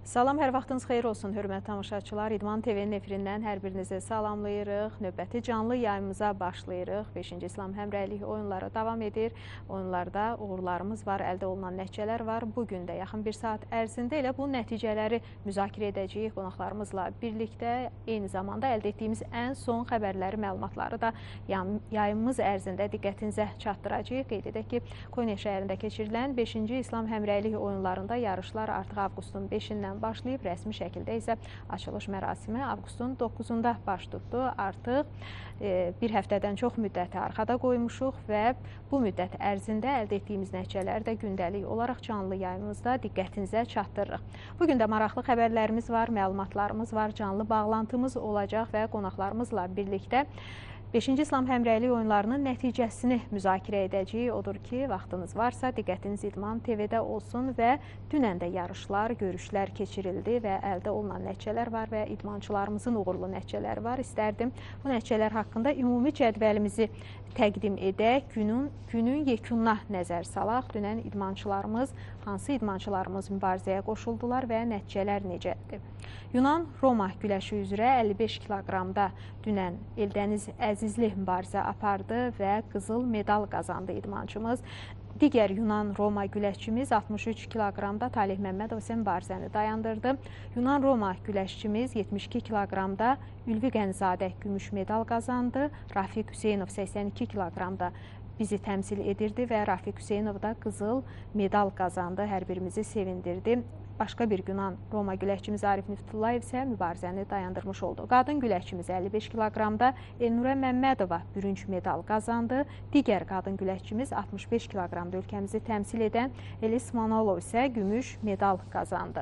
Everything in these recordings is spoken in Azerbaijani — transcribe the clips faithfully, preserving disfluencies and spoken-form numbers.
Salam, hər vaxtınız xeyir olsun, hörmətli tamaşaçılar. İdman T V-nin efirindən hər birinizi salamlayırıq. Növbəti canlı yayımıza başlayırıq. beşinci İslam həmrəylik oyunları davam edir. Oyunlarda uğurlarımız var, əldə olunan nəticələr var. Bugün də yaxın bir saat ərzində elə bu nəticələri müzakirə edəcəyik qonaqlarımızla birlikdə. Eyni zamanda əldə etdiyimiz ən son xəbərləri, məlumatları da yayımımız ərzində diqqətinizə çatdıracağıq. Qeyd edək ki, Konya şəhərində keçirilən beşinci İslam həmrəylik oyunlarında yarışlar artıq avqustun beşindən başlayıb, rəsmi şəkildə isə açılış mərasimi avqustun doqquzunda baş tutdu. Artıq e, bir həftədən çox müddəti arxada qoymuşuq və bu müddət ərzində əldə etdiyimiz nəticələri də gündəlik olaraq canlı yayımımızda diqqətinizə çatdırırıq. Bugün də maraqlı xəbərlərimiz var, məlumatlarımız var, canlı bağlantımız olacaq və qonaqlarımızla birlikdə beşinci İslam həmrəylik oyunlarının nəticəsini müzakirə edəcəyik. Odur ki, vaxtınız varsa diqqətiniz İdman T V-də olsun və dünən də yarışlar, görüşlər keçirildi və əldə olunan nəticələr var və idmançılarımızın uğurlu nəticələri var. İstərdim bu nəticələr haqqında ümumi cədvəlimizi təqdim edək, günün, günün yekununa nəzər salaq. Dünən idmançılarımız, hansı idmançılarımız mübarizəyə qoşuldular və nəticələr necədir? Yunan-Roma güləşi üzrə əlli beş kiloqramda dünən Eldəniz Əzizli mübarizə apardı və qızıl medal qazandı idmançımız. Digər Yunan-Roma güləşçimiz altmış üç kiloqramda Talih Məmmədov isə mübarizəni dayandırdı. Yunan-Roma güləşçimiz yetmiş iki kiloqramda Ülvi Qənizadə gümüş medal qazandı. Rafiq Hüseynov səksən iki kiloqramda bizi təmsil edirdi və Rafiq Hüseynov da qızıl medal qazandı. Hər birimizi sevindirdi. Başqa bir Yunan-Roma güləşçimiz Arif Niftullayev isə mübarizəni dayandırmış oldu. Qadın güləşçimiz əlli beş kiloqramda Elnurə Məmmədova bürünc medal qazandı. Digər qadın güləşçimiz altmış beş kiloqramda ölkəmizi təmsil edən Elis Manolov isə gümüş medal qazandı.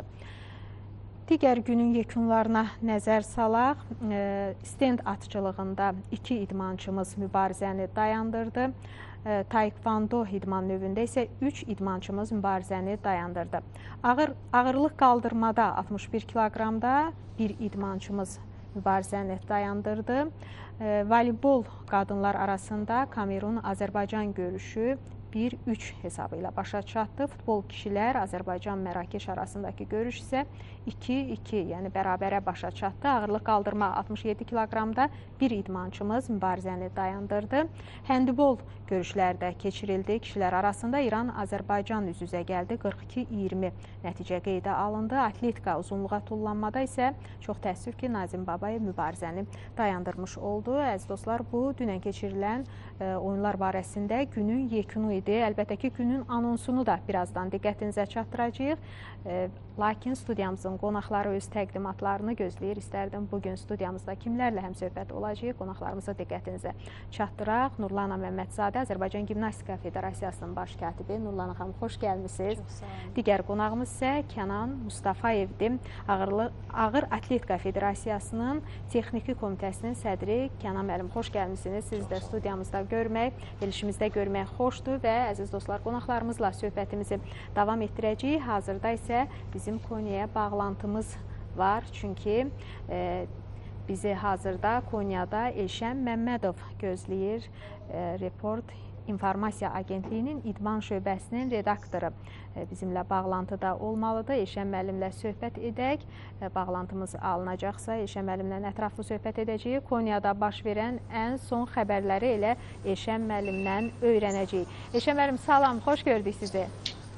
Digər günün yekunlarına nəzər salaq. Stend atçılığında iki idmançımız mübarizəni dayandırdı. Taekwondo idman növündə isə üç idmançımız mübarizəni dayandırdı. Ağır, ağırlıq qaldırmada altmış bir kiloqramda bir idmançımız mübarizəni dayandırdı. Voleybol qadınlar arasında Kamerun-Azərbaycan görüşü bir üç hesabı ilə başa çatdı. Futbol kişilər Azərbaycan-Mərakeş arasındakı görüş isə iki iki, yəni bərabərə başa çatdı. Ağırlıq qaldırma altmış yeddi kiloqramda bir idmançımız mübarizəni dayandırdı. Həndibol görüşlərdə keçirildi. Kişilər arasında İran-Azərbaycan üz-üzə gəldi. qırx iki iyirmi nəticə qeydə alındı. Atletika uzunluğa tullanmada isə çox təəssüf ki, Nazim Babayev mübarizəni dayandırmış oldu. Əziz dostlar, bu dünən keçirilən e, oyunlar barəsində günün yekunu idi. Əlbəttə ki, günün anonsunu da birazdan diqqətinizə çatdıracağıq. E, lakin studiyamızın qonaqları öz təqdimatlarını gözləyir. İstərdim bugün studiyamızda kimlərlə həmsöhbət olacaq? Qonaqlarımıza diqqətinizə çatdıraq. Nurlana Məmmədzadə, Azərbaycan Gimnastika Federasiyasının baş katibi. Nurlana xanım, xoş gəlmişsiniz. Digər qonağımız isə Kənan Mustafayevdir. Ağırlı, Ağır Atletika Federasiyasının Texniki Komitəsinin sədri. Kənan müəllim, xoş gəlmişsiniz. Siz də studiyamızda görmək, verilişimizdə görmək xoşdur və əziz dostlar, qonaqlarımızla söhbətimizi davam etdirəcəyik. Hazırda isə bizim Konya'ya bağlantımız var. Çünki e, bizi hazırda Konya'da Elşən Məmmədov gözləyir. E, Report İnformasiya Agentliyinin İdman şöbəsinin redaktoru e, bizimlə bağlantıda olmalıdır. Elşən müəllimlə söhbət edək. E, bağlantımız alınacaqsa Elşən müəllimlə ətraflı söhbət edəcəyik. Konya'da baş verən ən son xəbərləri elə Elşən müəllimlə öyrənəcəyik. Elşən müəllim, salam, xoş gördük sizi.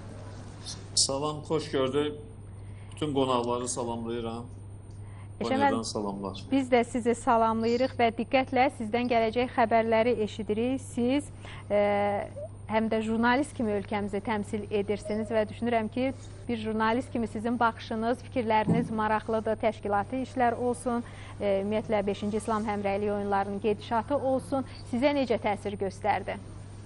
Salam, xoş gördük. Bütün qonaqları salamlayıram. Konyadan salamlar. Biz də sizi salamlayırıq və diqqətlə sizdən gələcək xəbərləri eşidirik. Siz e, həm də jurnalist kimi ölkəmizi təmsil edirsiniz və düşünürəm ki, bir jurnalist kimi sizin baxışınız, fikirləriniz maraqlıdır, təşkilati işlər olsun, e, ümumiyyətlə beşinci İslam həmrəylik oyunlarının gedişatı olsun. Sizə necə təsir göstərdi?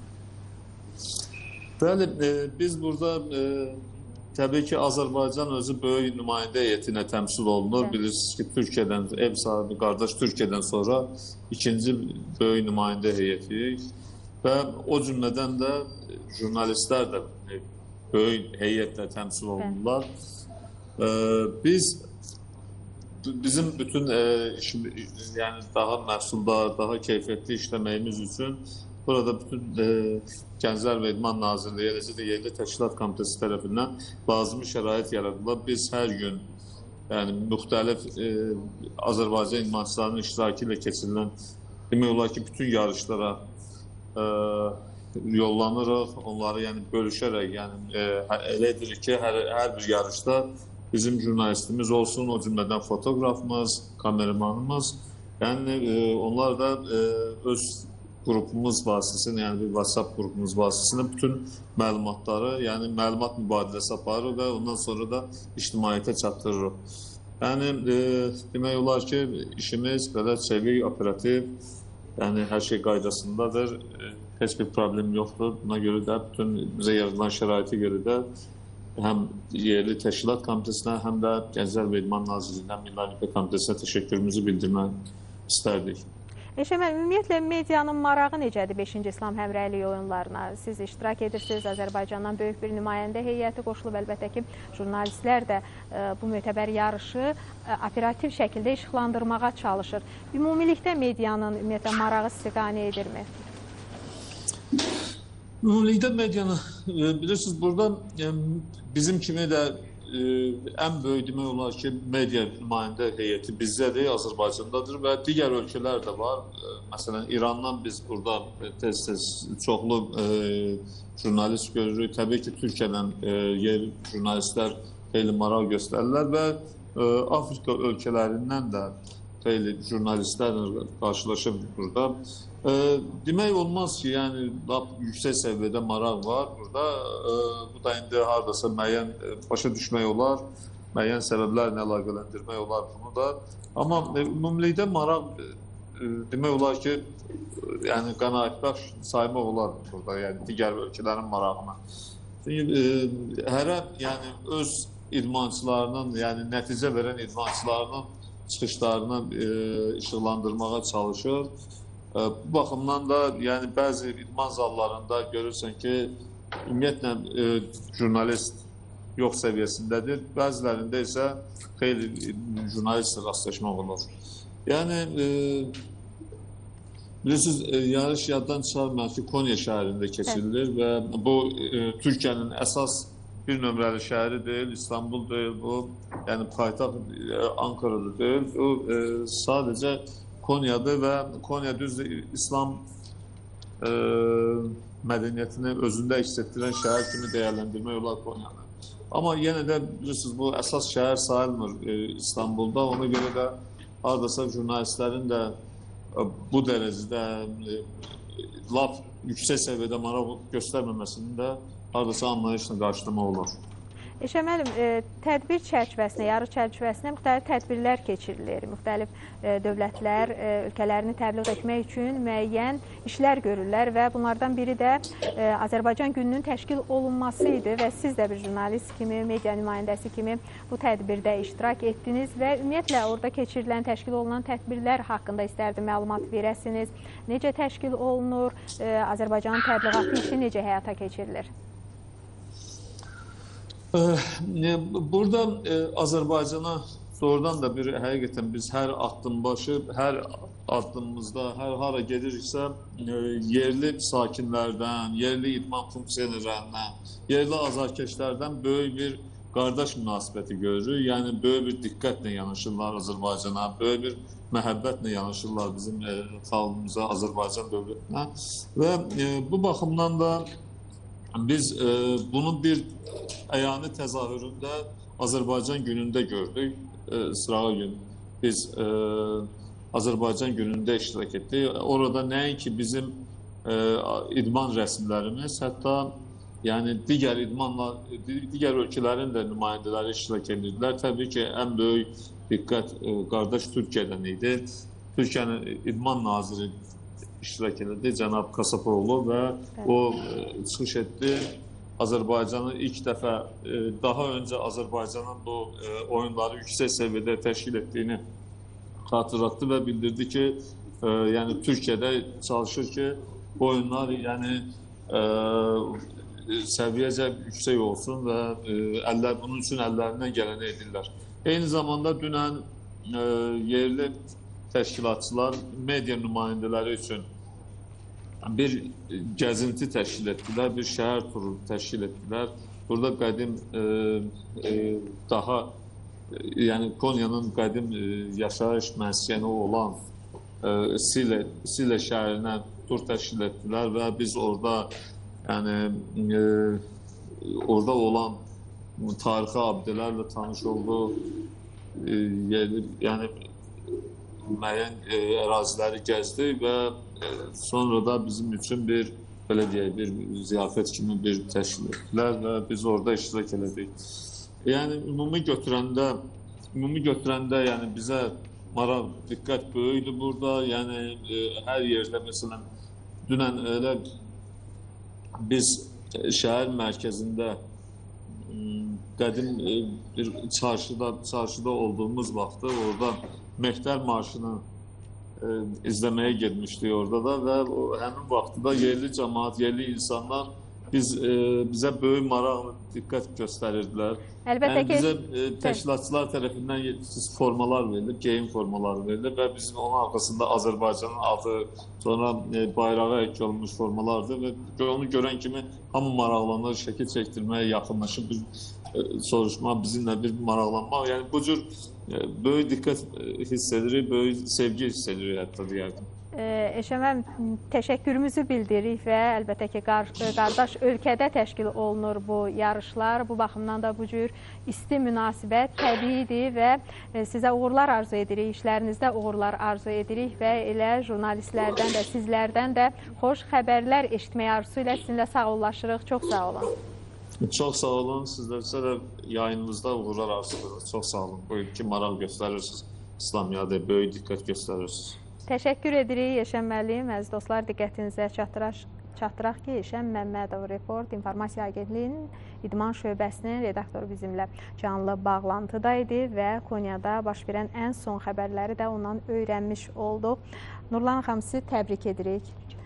Bəli, e, biz burada e, təbii ki, Azərbaycan özü böyük nümayəndə heyətinə təmsil olunur. Evet. Bilirsiniz ki, Türkiyədən, ev sahibi qardaş Türkiyədən sonra ikinci böyük nümayəndə heyəti və o cümlədən də jurnalistlər də böyük heyətlə təmsil olunurlar. Evet. Biz bizim bütün e, yəni daha məhsuldar, daha keyfiyyətli işləməyimiz üçün burada bütün e, Gənclər və İdman Nazirliyi, eləcə də yerli təşkilat komitəsi tərəfindən lazımi şərait yaradılır. Biz hər gün yəni müxtəlif e, Azərbaycan idmançılarının iştirakı ilə keçirilən demək olar ki, bütün yarışlara e, yollanırıq, onları yəni bölüşərək, yəni e, elə edirik ki, hər, hər bir yarışda bizim jurnalistimiz olsun, o cümlədən fotoqrafımız, kameramanımız, yəni e, onlar da e, öz qrupumuz vasitəsilə, yəni bir WhatsApp qrupumuz vasitəsilə bütün məlumatları, yəni məlumat mübadiləsi aparırıq və ondan sonra da ictimaiyyətə çatdırırıq. Yəni e, demək olar ki, işimiz belə çevik, operativ, yəni hər şey qaydasındadır, e, heç bir problem yoxdur. Buna görə də bütün bizə yaradılan şəraitə görə də həm yerli təşkilat komitesinə, həm də Gənclər və İdman Nazirliyindən Milli Olimpiya Komitəsinə təşəkkürümüzü bildirmək istərdik. Eşəməl, ümumiyyətlə medianın marağı necədir beşinci İslam Həmrəylik oyunlarına? Siz iştirak edirsiniz, Azərbaycandan böyük bir nümayəndə heyəti qoşulub, əlbəttə ki, jurnalistlər də e, bu mötəbər yarışı e, operativ şəkildə işıqlandırmağa çalışır. Ümumilikdə medianın ümumiyyətlə marağı sizi qane edirmi? Ümumilikdə medianı, e, bilirsiniz, burada e, bizim kimi də ən böyük demək olar ki, media nümayəndə heyəti bizdədir, Azərbaycandadır və digər ölkələr də var. Məsələn, İrandan biz burada tez-tez çoxlu e, jurnalist görürük. Təbii ki, Türkiyədən e, yerli jurnalistlər xeyli maraq göstərirlər və e, Afrika ölkələrindən də xeyli jurnalistlərlə qarşılaşıb burada. E, demək olmaz ki, yəni yüksək səviyyədə maraq var burada. E, bu da indi hardasa müəyyən e, başa düşmək olar, müəyyən səbəblərlə əlaqələndirmək olar bunu da. Amma e, ümumilikdə maraq e, demək olar ki, e, yəni qənaətbəxş saymaq olar burada, yəni digər ölkələrin marağına. Çünki e, hərə yəni öz idmançılarının, yəni nəticə verən idmançılarının çıxışlarını e, işıqlandırmağa çalışır. Bu baxımdan da yəni bəzi idman zallarında görürsən ki, ümumiyyətlə e, jurnalist yox səviyyəsindədir. Bəzilərində isə xeyli jurnalist rastlaşmaq olur. Yəni e, bilirsiniz, e, yarış yaddan çıxarmayaq ki, Konya şəhərində keçirilir və bu e, Türkiyənin əsas bir nömrəli şəhəri deyil, İstanbul deyil bu, yəni paytaxt e, Ankara'da deyil. O e, sadəcə Konyadır və Konya düzdür İslam e, mədəniyyətini özündə əks etdirən şəhər kimi dəyərləndirmək olar Konyanı. Amma yenə də bilirsiniz, bu əsas şəhər sayılmır e, İstanbulda. Ona görə də hardasa jurnalistlərin də e, bu dərəcədə e, laf yüksək səviyyədə maraq göstərməməsini də hardasa anlayışla qarşılamaq olur. Eşəməlim, e, tədbir çərçivəsində, yarış çərçivəsində müxtəlif tədbirlər keçirilir. Müxtəlif e, dövlətlər e, ölkələrini təbliğ etmək üçün müəyyən işlər görürlər və bunlardan biri də e, Azərbaycan gününün təşkil olunması idi və siz də bir jurnalist kimi, media nümayəndəsi kimi bu tədbirdə iştirak etdiniz və ümumiyyətlə orada keçirilən, təşkil olunan tədbirlər haqqında istərdim məlumat verəsiniz. Necə təşkil olunur, e, Azərbaycanın təbliğatı işi necə həyata keçirilir? Burada e, Azərbaycana doğrudan da bir həqiqətən biz hər addım başı, hər addımımızda, hər hara gediriksə e, yerli sakinlərdən, yerli idman funksionerlərindən, yerli azarkeşlərdən böyük bir qardaş münasibəti görürük. Yəni böyük bir diqqətlə yanaşırlar Azərbaycana, böyük bir məhəbbətlə yanaşırlar bizim e, xalqımıza, Azərbaycan dövlətinə və e, bu baxımdan da biz e, bunu bir əyani təzahüründə Azərbaycan günündə gördük. E, sırağa gün biz e, Azərbaycan günündə iştirak etdik. Orada nəinki bizim e, idman rəsmlərimiz, hətta yəni digər idmanla, digər ölkələrin də nümayəndələri iştirak edirdilər. Təbii ki, ən böyük diqqət e, qardaş Türkiyədən idi. Türkiyənin idman naziri iştirak edirdi, cənab Kasapoğlu və o e, çıxış etdi. Azərbaycanı ilk dəfə, e, daha öncə Azərbaycanın bu e, oyunları yüksək səviyyədə təşkil etdiyini xatırlatdı və bildirdi ki, e, yəni Türkiyədə çalışır ki, bu oyunlar yəni e, səviyyəcə yüksək olsun və e, əllər, bunun üçün əllərindən gələni edirlər. Eyni zamanda dünən e, yerli təşkilatçılar media nümayəndələri üçün bir gəzinti təşkil etdilər, bir şəhər turu təşkil etdilər. Burada qədim e, e, daha yəni Konyanın qədim e, yaşayış məskəni olan e, Sile, Sile şəhərinə tur təşkil etdilər və biz orada yəni e, orada olan tarixi abidələrlə tanış olduq. E, yəni müəyyən e, əraziləri gəzdik və e, sonra da bizim üçün bir belə deyək, bir ziyafət kimi bir təşkil etdilər və biz orada iştirak elədik. Yəni ümumi götürəndə, ümumi götürəndə yəni bizə maraq, diqqət böyükdür burada. Yəni e, hər yerdə məsələn dünən elə biz şəhər mərkəzində qədim e, bir çarşıda çarşıda olduğumuz vaxtda orada Mehtər marşını e, izləməyə getmişdik orada da və o, həmin vaxtda da yerli cəmaət, yerli insanlar biz e, bizə böyük maraq, diqqət göstərirdilər. Əlbəttə yəni, ki, bizə e, təşkilatçılar tərəfindən formalar verilir, geyim formaları verilir və bizim onun arxasında Azərbaycanın adı, sonra e, bayrağı ək olunmuş formalardır və onu görən kimi hamı maraqlanır, şəkil çəkdirməyə yaxınlaşır, bir e, soruşma, bizimlə bir maraqlanmaq. Yəni bu cür e, böyük diqqət hiss edirik, böyük sevgi hiss edirik hətta deyərdim. Eşəməm, təşəkkürümüzü bildiririk və əlbəttə ki, qardaş ölkədə təşkil olunur bu yarışlar. Bu baxımdan da bu cür isti münasibət təbiidir və sizə uğurlar arzu edirik, işlərinizdə uğurlar arzu edirik və elə jurnalistlərdən də, sizlərdən də xoş xəbərlər eşitmək arzusu ilə sizinlə sağollaşırıq. Çox sağ olun. Çox sağ olun. Sizlərsə də yayınınızda uğurlar arzu edirik. Çox sağ olun. Bugün ki, maraq göstərirsiniz. İslamiyyədə böyük diqqət göstərirsiniz. Təşəkkür edirik Eşən müəllim. Əziz dostlar, diqqətinizə çatdıraq, çatdıraq ki, Eşən Məmmədov Report İnformasiya Agentliyinin İdman şöbəsinin redaktoru bizimlə canlı bağlantıda idi və Konyada baş verən ən son xəbərləri də ondan öyrənmiş olduq. Nurlan xanım, sizi təbrik edirik.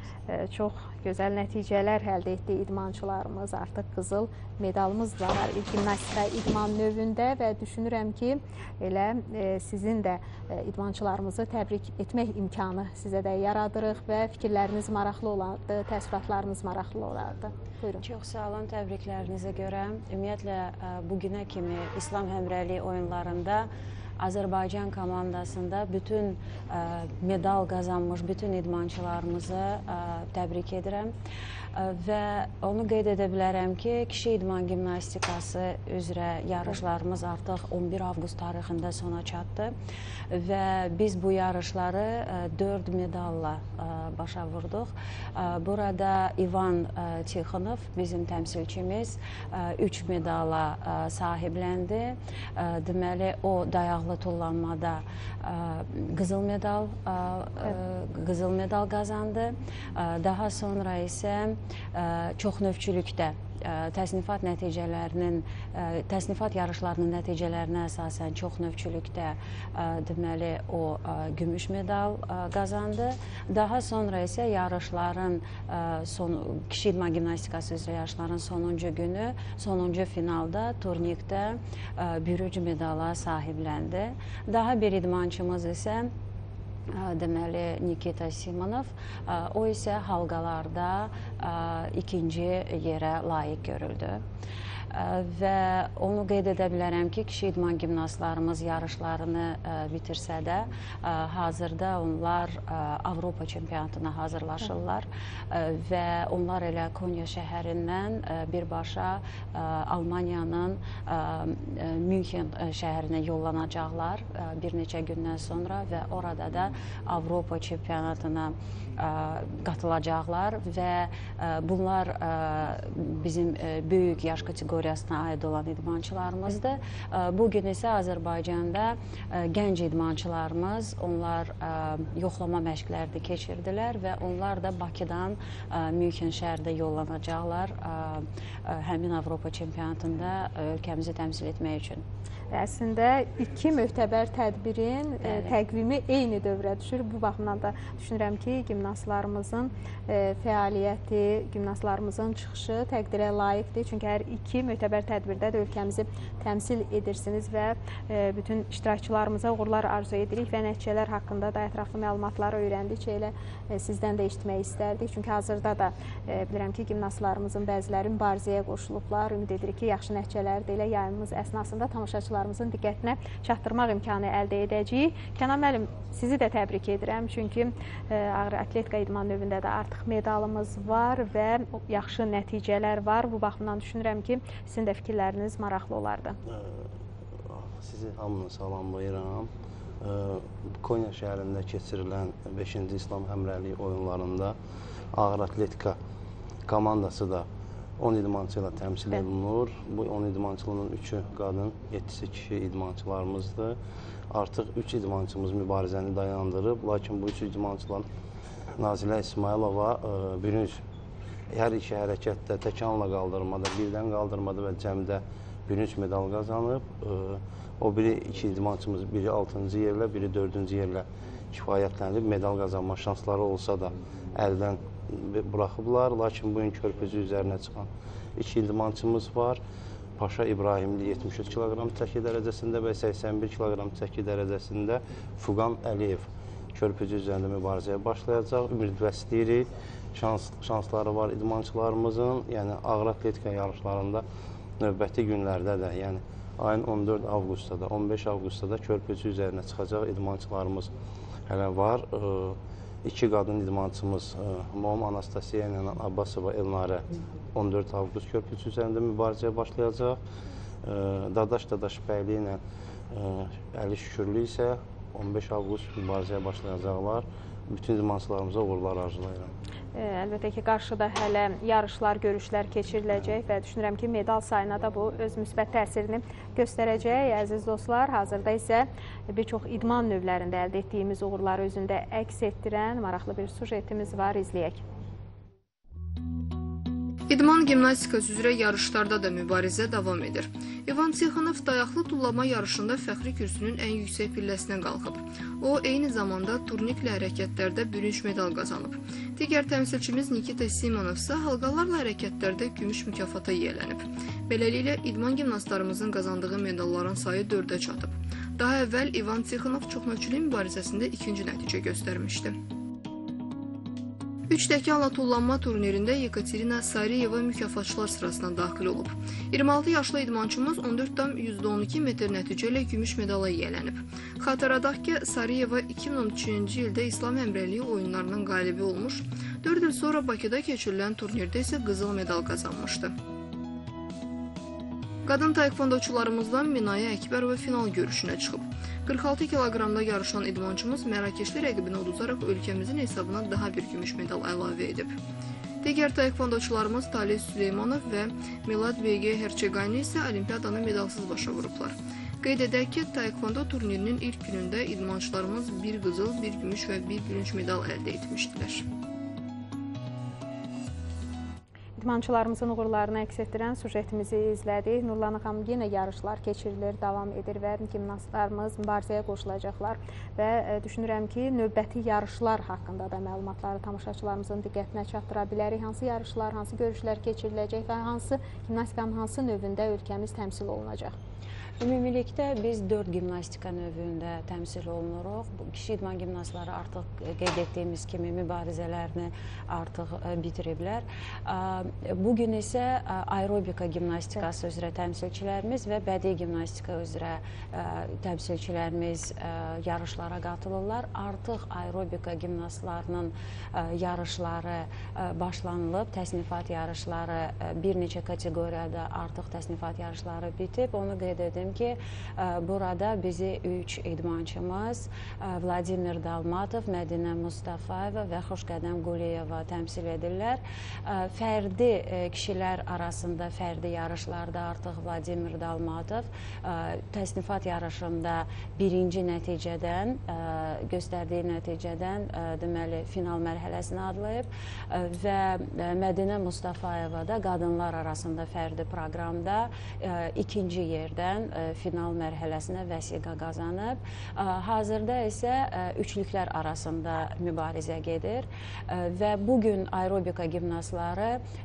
Çox gözəl nəticələr əldə etdi idmançılarımız. Artıq qızıl medalımız var gimnastika idman növündə və düşünürəm ki, elə sizin də idmançılarımızı təbrik etmək imkanı sizə də yaradırıq və fikirləriniz maraqlı olardı, təəssüratlarınız maraqlı olardı. Buyurun. Çox sağ olun təbriklərinizə görə. Ümumiyyətlə, bugünə kimi İslam Həmrəyliyi oyunlarında Azərbaycan komandasında bütün ə, medal qazanmış bütün idmançılarımızı ə, təbrik edirəm ə, və onu qeyd edə bilərəm ki, kişi idman gimnastikası üzrə yarışlarımız artıq on bir avqust tarixində sona çatdı və biz bu yarışları ə, dörd medalla ə, başa vurduq. Ə, burada İvan ə, Tixonov, bizim təmsilçimiz, ə, üç medala ə, sahibləndi. Ə, deməli, o dayaq tullanmada ə, qızıl medal ə, ə, qızıl medal qazandı. Ə, daha sonra isə ə, çoxnövçülükdə ə, təsnifat nəticələrinin ə, təsnifat yarışlarının nəticələrinə əsasən çoxnövçülükdə ə, deməli o ə, gümüş medal ə, qazandı. Daha sonra isə yarışların ə, son kişi idman gimnastikası üzrə yarışların sonuncu günü, sonuncu finalda turnikdə ə, bürünc medala sahibləndi. Daha bir idmançımız isə deməli Nikita Simonov, o isə halqalarda ikinci yerə layiq görüldü. Və onu qeyd edə bilərəm ki, kişi idman gimnastlarımız yarışlarını bitirsə də, hazırda onlar Avropa çempionatına hazırlaşırlar və onlar elə Konya şəhərindən birbaşa Almaniyanın München şəhərinə yollanacaqlar bir neçə gündən sonra və orada da Avropa çempionatına qatılacaqlar və bunlar bizim böyük yaş kateqoriyasına aid olan idmançılarımızdır. Bugün isə Azərbaycanda gənc idmançılarımız, onlar yoxlama məşqlərini keçirdilər və onlar da Bakıdan München şəhərdə yollanacaqlar həmin Avropa çempionatında ölkəmizi təmsil etmək üçün. Əslində iki möhtəbər tədbirin e, təqvimi eyni dövrə düşür. Bu baxımdan da düşünürəm ki, gimnastlarımızın e, fəaliyyəti, gimnastlarımızın çıxışı təqdirə layiqdir. Çünki hər iki mötəbər tədbirdə də ölkəmizi təmsil edirsiniz və bütün iştirakçılarımıza uğurlar arzu edirik və nəticələr haqqında da ətraflı məlumatları öyrəndikcə elə sizdən də eşitmək istərdik. Çünki hazırda da bilirəm ki, gimnastlarımızın bəziləri mübarizəyə qoşulublar. Ümid edirik ki, yaxşı nəticələri də elə yayımımız əsnasında tamaşaçılarımızın diqqətinə çatdırmaq imkanı əldə edəcəyik. Kənan müəllim, sizi də təbrik edirəm. Çünki ağır atletika idman növündə də artıq medalımız var və yaxşı nəticələr var. Bu baxımdan düşünürəm ki, sizin də fikirləriniz maraqlı olardı. Sizi hamını salamlayıram. Konya şəhərində keçirilən beşinci İslam Həmrəyliyi oyunlarında ağır atletika komandası da on idmançı ilə təmsil olunur. Bu on idmançının üçü qadın, yedisi kişi idmançılarımızdır. Artıq üç idmançımız mübarizəni dayandırıb, lakin bu üç idmançılar Nazilə İsmailova bürünc hər iki hərəkətdə təkanla qaldırmada, birdən qaldırmada və cəmdə bürünc medal qazanıb. O biri iki idmançımız biri altıncı yerlə, biri dördüncü yerlə kifayətlənib. Medal qazanma şansları olsa da əldən buraxıblar. Lakin bugün körpücü üzərinə çıxan iki idmançımız var. Paşa İbrahimli yetmiş üç kiloqram çəki dərəcəsində və səksən bir kiloqram çəki dərəcəsində Fuqan Əliyev körpücü üzərində mübarizəyə başlayacaq. Ümid bəsləyirik. Şans, şansları var idmançılarımızın. Yəni ağır atletika yarışlarında növbəti günlərdə də, yəni ayın on dörd avqustda da, on beş avqustda da körpücü üzərinə çıxacaq idmançılarımız hələ var. İki qadın idmançımız Mom Anastasiya ilə Abbasova Elnarə on dörd avqust körpücü üzərində mübarizəyə başlayacaq. Dadaş Dadaşbəyli ilə Əli Şükürlü isə on beş avqust mübarizəyə başlayacaqlar. Bütün idmançılarımıza uğurlar arzulayıram. Əlbəttə ki, qarşıda hələ yarışlar, görüşlər keçiriləcək və düşünürəm ki, medal sayına da bu öz müsbət təsirini göstərəcək. Əziz dostlar, hazırda isə bir çox idman növlərində əldə etdiyimiz uğurları özündə əks etdirən maraqlı bir sujetimiz var, izləyək. İdman gimnastikası üzrə yarışlarda da mübarizə davam edir. İvan Tixonov dayaqlı tullama yarışında fəxri kürsünün ən yüksək pilləsinə qalxıb. O, eyni zamanda turniklə hərəkətlərdə bürünc medal qazanıb. Digər təmsilçimiz Nikita Simonov isə halqalarla hərəkətlərdə gümüş mükafata yiyələnib. Beləliklə, idman gimnastlarımızın qazandığı medalların sayı dördə çatıb. Daha əvvəl İvan Tixonov çoxmölçülük mübarizəsində ikinci nəticə göstərmişdi. Üç təkanla tullanma turnirində Yekaterina Sarıyeva mükafatçılar sırasına daxil olub. iyirmi altı yaşlı idmançımız on dörd tam yüzdə on iki metr nəticə ilə gümüş medala yiyələnib. Xatırladaq ki, Sarıyeva iki min on üçüncü ildə İslam Həmrəyliyi oyunlarının qalibi olmuş, dörd il sonra Bakıda keçirilən turnirdə isə qızıl medal qazanmışdı. Qadın taekvondoçularımızdan Minaya Əkbərova final görüşünə çıxıb. qırx altı kiloqramda yarışan idmançımız mərakeşli rəqibini uduzaraq ölkəmizin hesabına daha bir gümüş medal əlavə edib. Digər taekvondoçularımız Talih Süleymanov və Milad Beyge Herçegani isə olimpiyadanı medalsız başa vurublar. Qeyd edək ki, taekvondo turnirinin ilk günündə idmançılarımız bir qızıl, bir gümüş və bir bürünc medal əldə etmişdilər. İdmançılarımızın uğurlarını əks etdirən sujetimizi izlədik. Nurlan xanım, yenə yarışlar keçirilir, davam edir və gimnastlarımız mübarizəyə qoşulacaqlar və düşünürəm ki, növbəti yarışlar haqqında da məlumatları tamaşaçılarımızın diqqətinə çatdıra bilərik. Hansı yarışlar, hansı görüşlər keçiriləcək və hansı gimnastikanın hansı növündə ölkəmiz təmsil olunacaq? Ümumilikdə biz dörd gimnastika növündə təmsil olunuruq. Kişi idman gimnastları artıq qeyd etdiyimiz kimi mübarizələrini artıq bitiriblər. Bugün isə aerobika gimnastikası üzrə təmsilçilərimiz və bədii gimnastika üzrə təmsilçilərimiz yarışlara qatılırlar. Artıq aerobika gimnastlarının yarışları başlanılıb. Təsnifat yarışları bir neçə kateqoriyada artıq təsnifat yarışları bitib. Onu qeyd edim ki, burada bizi üç idmançımız Vladimir Dalmatov, Mədinə Mustafayeva və Xoşqədəm Quliyeva təmsil edirlər. Fərdi kişilər arasında fərdi yarışlarda artıq Vladimir Dalmatov təsnifat yarışında birinci nəticədən, göstərdiyi nəticədən deməli final mərhələsinə adlayıb və Mədinə Mustafayeva da qadınlar arasında fərdi proqramda ikinci yerdən final mərhələsinə vəsiqə qazanıb. Hazırda isə üçlüklər arasında mübarizə gedir və bugün aerobika gimnastları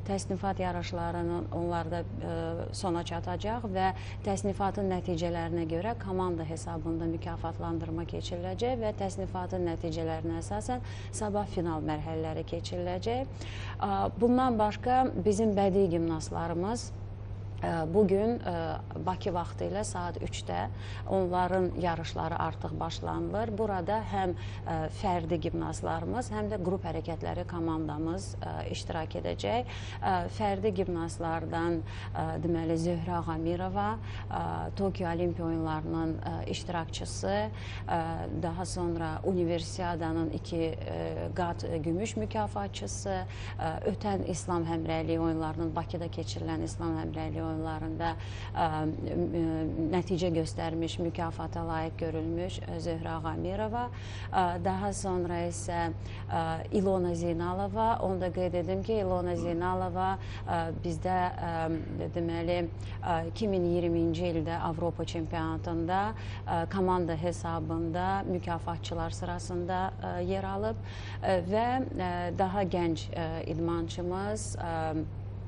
təsnifat yarışlarının onlarda sona çatacaq və təsnifatın nəticələrinə görə komanda hesabında mükafatlandırma keçiriləcək və təsnifatın nəticələrinə əsasən sabah final mərhələləri keçiriləcək. Bundan başqa bizim bədii gimnastlarımız bugün Bakı vaxtı ilə saat üçdə onların yarışları artıq başlanılır. Burada həm fərdi gimnastlarımız, həm də qrup hərəkətləri komandamız iştirak edəcək. Fərdi gimnastlardan deməli Zöhrə Ağamirova, Tokyo Olimpiya oyunlarının iştirakçısı, daha sonra Universiadanın iki qat gümüş mükafatçısı, ötən İslam həmrəyliyi oyunlarının Bakıda keçirilən İslam həmrəyliyi oyunlarında ə, nəticə göstərmiş, mükafata layiq görülmüş Zöhrə Ağamirova. Ə, daha sonra isə ə, İlona Zeynalova. Onu da qeyd edim ki, İlona Zeynalova ə, bizdə ə, deməli ə, iki min iyirminci ildə Avropa çempionatında ə, komanda hesabında mükafatçılar sırasında ə, yer alıb ə, və ə, daha gənc ə, idmançımız ə,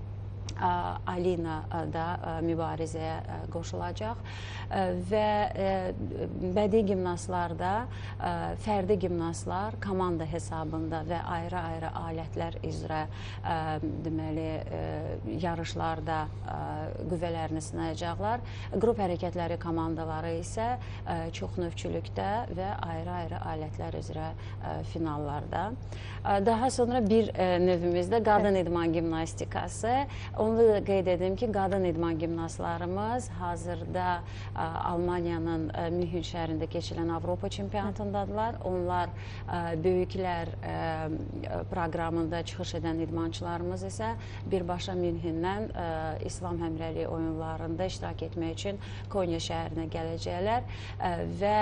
Alina da mübarizəyə qoşulacaq və bədii gimnastlarda fərdi gimnastlar komanda hesabında və ayrı-ayrı alətlər üzrə deməli yarışlarda qüvvələrini sınayacaqlar. Qrup hərəkətləri komandaları isə çoxnövçülükdə və ayrı-ayrı alətlər üzrə finallarda. Daha sonra bir növümüzdə qadın idman gimnastikası. Onu da qeyd edim ki, qadın idman gimnastlarımız hazırda Almaniyanın Münhen şəhərində keçirilən Avropa çempionatındadılar. Onlar böyüklər proqramında çıxış edən idmançılarımız isə birbaşa Münhendən İslam həmrəyliyi oyunlarında iştirak etmək üçün Konya şəhərinə gələcəklər və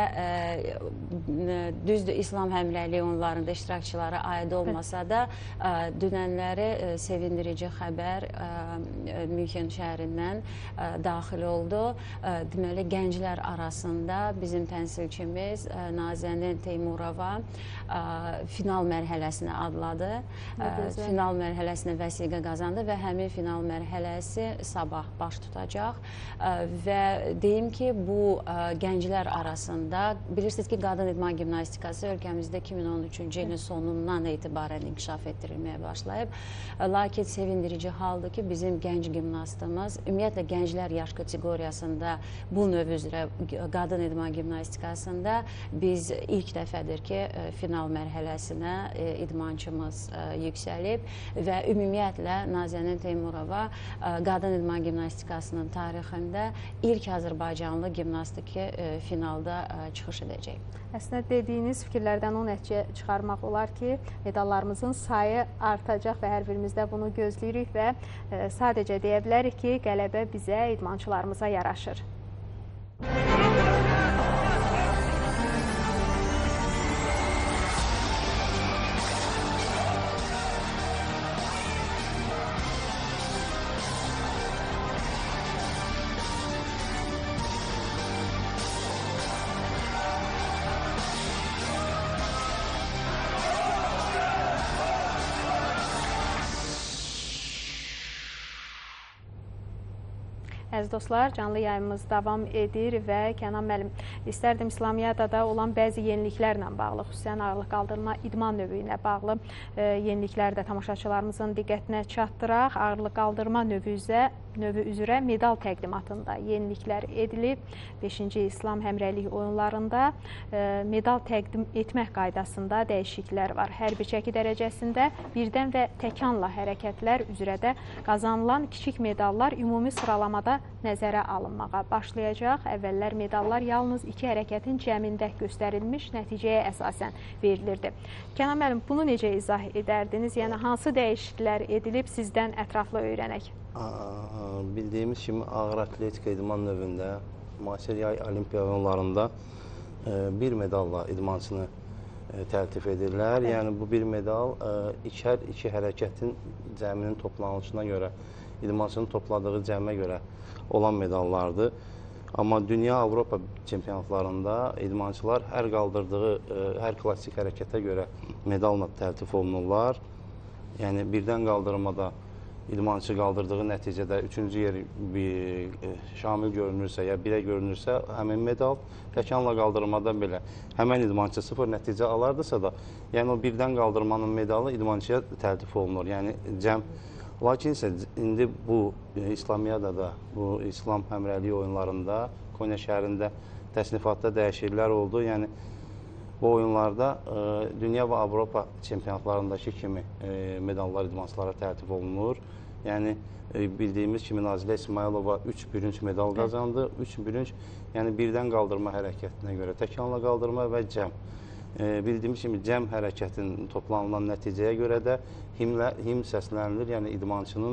düzdür, İslam həmrəyliyi oyunlarında iştirakçılara aid olmasa da dünənləri sevindirici xəbər Münhen şəhərindən daxil oldu. Deməli, gənclər arasında bizim təmsilçimiz Nazənin Teymurova final mərhələsinə adladı. Final mərhələsinə vəsiqə qazandı və həmin final mərhələsi sabah baş tutacaq. Və deyim ki, bu gənclər arasında, bilirsiniz ki, qadın idman gimnastikası ölkəmizdə iki min on üçüncü ilin sonundan etibarən inkişaf etdirilməyə başlayıb. Lakin sevindirici haldır ki, bizim gənc gimnastımız, ümumiyyətlə gənclər yaş kateqoriyasında bu növ üzrə qadın idman gimnastikasında biz ilk dəfədir ki, final mərhələsinə idmançımız yüksəlib və ümumiyyətlə Nazənin Teymurova qadın idman gimnastikasının tarixində ilk Azərbaycanlı gimnastik ki, finalda çıxış edəcək. Əslində dediyiniz fikirlərdən o nəticə çıxarmaq olar ki, medallarımızın sayı artacaq və hər birimizdə bunu gözləyirik və sadəcə deyə bilərik ki, qələbə bizə, idmançılarımıza yaraşır. Əziz dostlar, canlı yayımız davam edir və Kənan müəllim, istərdim İslamiyadada olan bəzi yeniliklərlə bağlı, xüsusən ağırlıq qaldırma idman növü ilə bağlı yenilikləri də tamaşaçılarımızın diqqətinə çatdıraq. Ağırlıq qaldırma növü üzrə, növü üzrə medal təqdimatında yeniliklər edilib. beşinci İslam həmrəyliyi oyunlarında medal təqdim etmək qaydasında dəyişikliklər var. Hər bir çəki dərəcəsində birdən və təkanla hərəkətlər üzrə də qazanılan kiçik medallar ümumi sıralamada nəzərə alınmağa başlayacaq. Əvvəllər medallar yalnız iki hərəkətin cəmində göstərilmiş nəticəyə əsasən verilirdi. Kənan müəllim, bunu necə izah edərdiniz? Yəni, hansı dəyişikliklər edilib sizdən ətraflı öyrənək? Bildiyimiz kimi ağır atletika idman növündə müasir yay olimpiya oyunlarında bir medalla idmançını təltif edirlər. Yəni, bu bir medal ikər iki hərəkətin cəminin toplanışına görə, idmançının topladığı cəmə görə olan medallardır. Amma dünya Avropa çempionatlarında idmançılar hər qaldırdığı, hər klassik hərəkətə görə medalla təltif olunurlar. Yəni, birdən qaldırmada idmançı qaldırdığı nəticədə üçüncü yer bir şamil görünürsə, ya birə görünürsə, həmin medal, təkanla qaldırmada belə həmən idmançı sıfır nəticə alardısa da, yəni o birdən qaldırmanın medalı idmançıya təltif olunur. Yəni cəm. Lakin isə indi bu İslamiyadada, bu İslam həmrəyliyi oyunlarında, Konya şəhərində təsnifatda dəyişikliklər oldu. Yəni bu oyunlarda dünya və Avropa çempionatlarındakı kimi medallar idmançılara təltif olunur. Yəni bildiyimiz kimi Nazilə İsmailova üç bürünc medal qazandı. üç bürünc, yəni birdən qaldırma hərəkətinə görə təkanla qaldırma və cəm. Bildiyimiz kimi cəm hərəkətin toplanılan nəticəyə görə də himlə, him səslənilir. Yəni idmançının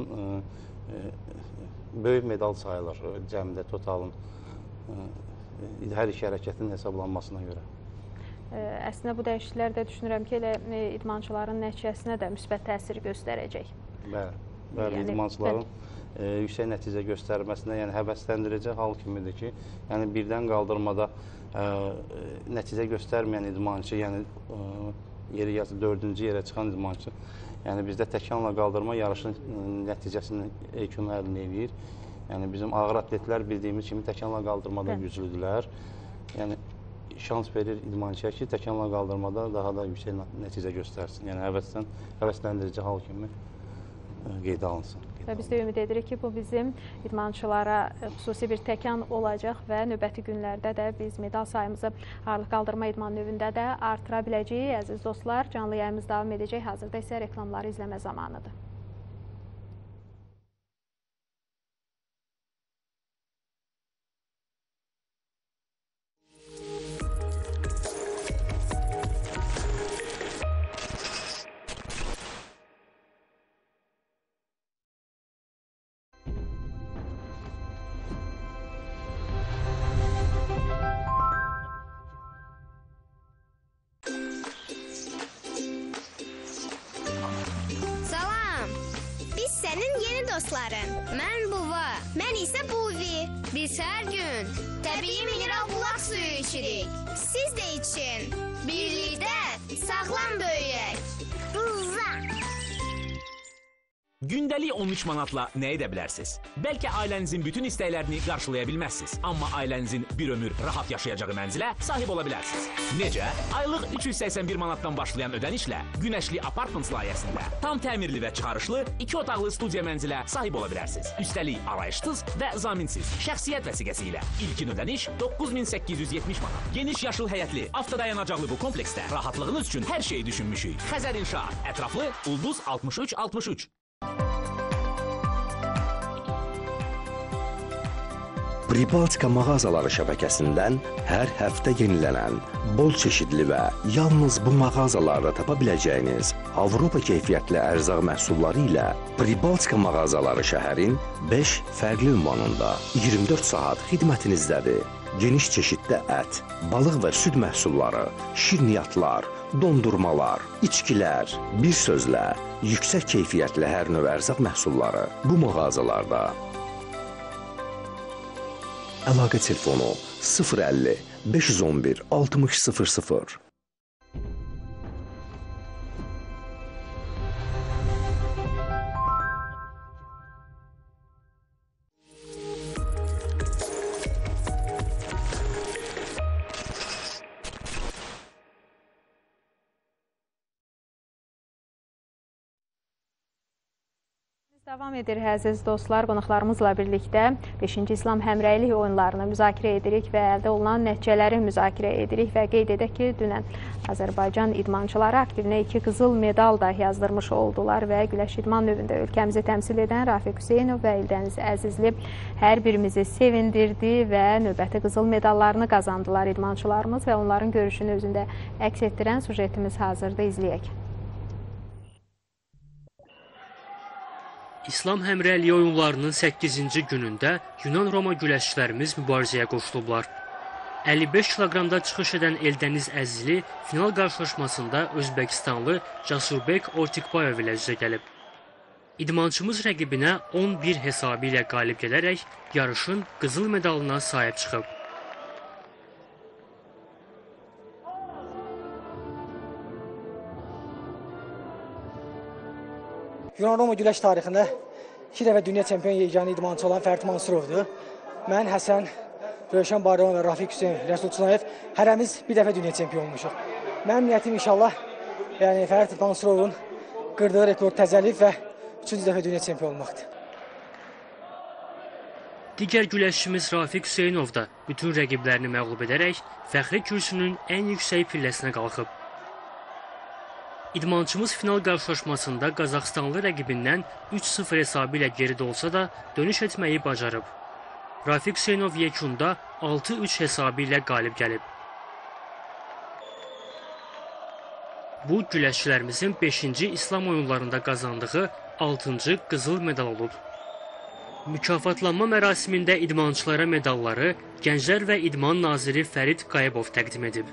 böyük medal sayılır cəmdə totalın hər iki hərəkətin hesablanmasına görə. Əslində bu dəyişikliklər də düşünürəm ki, elə idmançıların nəticəsinə də müsbət təsir göstərəcək. Bəli, bəli, yəni, idmançıların e, yüksək nəticə göstərməsinə, yəni həvəsləndirici hal kimidir ki, yəni birdən qaldırmada e, nəticə göstərməyən idmançı, yəni e, yeri yazı dördüncü yerə çıxan idmançı, yəni bizdə təkanla qaldırma yarışın nəticəsini ekunu əldə edir. Yəni bizim ağır atletlər bildiyimiz kimi təkanla qaldırmada güclüdülər. Yəni şans verir idmançıya ki, təkanla qaldırmada daha da yüksək nəticə göstərsin. Yəni həvəsdən, həvəsləndirici hal kimi qeydə alınsın. Və biz də ümid edirik ki, bu bizim idmançılara xüsusi bir təkan olacaq və növbəti günlərdə də biz medal sayımızı ağırlıq qaldırma idman növündə də artıra biləcəyik. Əziz dostlar, canlı yayımız davam edəcək. Hazırda isə reklamları izləmə zamanıdır. Dostlarım, mən Buva, mən isə Buvi. Biz hər gün təbii mineral bulaq suyu içirik. Siz də için. Birlikdə sağlam böyüyək. Buva. Gündəlik on üç manatla nə edə bilərsiniz? Bəlkə ailənizin bütün istəklərini qarşılaya bilməzsiniz, amma ailənizin bir ömür rahat yaşayacağı mənzilə sahib ola bilərsiniz. Necə? Aylıq üç yüz səksən bir manatdan başlayan ödənişlə Günəşli Apartments layihəsində tam təmirli və çıxarışlı iki otaqlı studiya mənzilə sahib ola bilərsiniz. Üstəlik arayışsız və zaminsiz şəxsiyyət vəsiqəsi ilə ilkin ödəniş doqquz min səkkiz yüz yetmiş manat. Geniş yaşıl həyətli, avtodayanacaqlı bu kompleksdə rahatlığınız üçün hər şeyi düşünmüşük. Xəzər İnşaat, ətraflı Ulduz altmış üç altmış üç. Pribaltika mağazaları şəbəkəsindən hər həftə yenilənən, bol çeşidli və yalnız bu mağazalarda tapa biləcəyiniz Avropa keyfiyyətli ərzaq məhsulları ilə Pribaltika mağazaları şəhərin beş fərqli ünvanında iyirmi dörd saat xidmətinizdədir. Geniş çeşiddə ət, balıq və süd məhsulları, şirniyyatlar, dondurmalar, içkilər, bir sözlə yüksək keyfiyyətli hər növ ərzaq məhsulları bu mağazalarda. Əlaqə telefonu sıfır əlli beş yüz on bir altmış sıfır sıfır. Davam edir, əziz dostlar. Qonaqlarımızla birlikdə beşinci İslam həmrəylik oyunlarını müzakirə edirik və əldə olunan nəticələri müzakirə edirik və qeyd edək ki, dünən Azərbaycan idmançıları aktivinə iki qızıl medal da yazdırmış oldular və güləş idman növündə ölkəmizi təmsil edən Rafiq Hüseynov və İldəniz Əzizli hər birimizi sevindirdi və növbəti qızıl medallarını qazandılar idmançılarımız və onların görüşünü özündə əks etdirən sujetimiz hazırda izləyək. İslam həmrəyliyi oyunlarının səkkizinci günündə Yunan-Roma güləşçilərimiz mübarizəyə qoşulublar. əlli beş kiloqramda çıxış edən Eldəniz Əzizli final qarşılaşmasında Özbəkistanlı Casurbek Ortikbayev ilə üzə gəlib. İdmançımız rəqibinə on bir hesabı ilə qalib gələrək yarışın qızıl medalına sahib çıxıb. Yunan-Roma güləş tarixində iki dəfə dünya çempionu yeganə idmançı olan Fərid Mansurovdur. Mən, Həsən, Rövşən Bayram və Rafiq Hüseyn Rəsul Çınayev hərəmiz bir dəfə dünya çempionu olmuşuq. Mənim niyyətim inşallah yəni Fərid Mansurovun qırdığı rekord təzəliyib və üçüncü dəfə dünya çempionu olmaqdır. Digər güləşçimiz Rafiq Hüseynov da bütün rəqiblərini məğlub edərək fəxri kürsünün ən yüksək pilləsinə qalxıb. İdmançımız final qarşılaşmasında Qazaxstanlı rəqibindən üç sıfır hesabı ilə geridə olsa da dönüş etməyi bacarıb. Rafiq Hüseynov yekunda altı üç hesabı ilə qalib gəlib. Bu, güləşçilərimizin beşinci İslam oyunlarında qazandığı altıncı qızıl medal olub. Mükafatlanma mərasimində idmançılara medalları Gənclər və İdman naziri Fərid Qayıbov təqdim edib.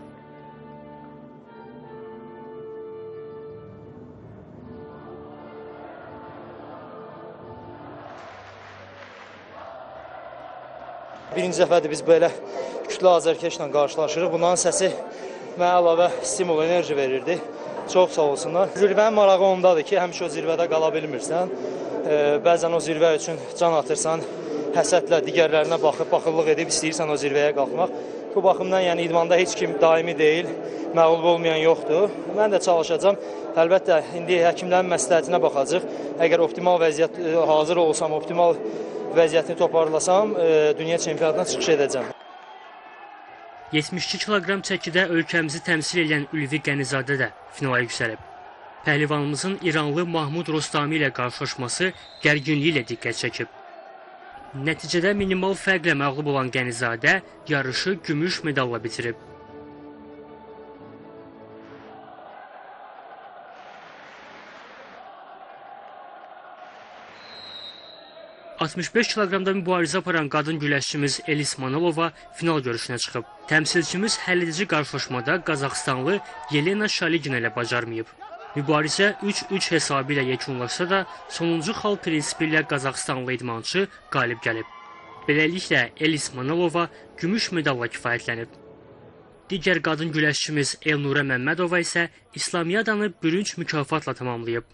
Birinci dəfədir biz belə kütlə azərkeşlə qarşılaşırıq. Bunların səsi mənə əlavə stimul, enerji verirdi. Çox sağ olsunlar. Zirvənin marağı ondadır ki, həmişə o zirvədə qala bilmirsən. E, bəzən o zirvə üçün can atırsan, həsədlə digərlərinə baxıb, baxıllıq edib istəyirsən o zirvəyə qalxmaq. Bu baxımdan yəni idmanda heç kim daimi deyil, məğlub olmayan yoxdur. Mən də çalışacağam. Əlbəttə, indi həkimlərin məsləhətinə baxacaq. Əgər optimal vəziyyət e, hazır olsam, optimal vəziyyətini toparlasam, e, dünya çempionatına çıxış edəcəm. yetmiş iki kiloqram çəkidə ölkəmizi təmsil edən Ülvi Qənizadə də finala yüksəlib. Pəhlivanımızın İranlı Mahmud Rostami ilə qarşılaşması gərginliyi ilə diqqət çəkib. Nəticədə minimal fərqlə məğlub olan Qənizadə yarışı gümüş medalla bitirib. altmış beş kiloqramda mübarizə aparan qadın güləşçimiz Elis Manolova final görüşünə çıxıb. Təmsilçimiz həlledici qarşılaşmada Qazaxstanlı Yelena Shaligina ilə bacarmayıb. Mübarizə üç üç hesabı ilə yekunlaşsa da sonuncu xal prinsipi ilə Qazaxstanlı idmançı qalib gəlib. Beləliklə Elis Manolova gümüş medalla kifayətlənib. Digər qadın güləşçimiz Elnurə Məmmədova isə İslamiyadanı bürünc mükafatla tamamlayıb.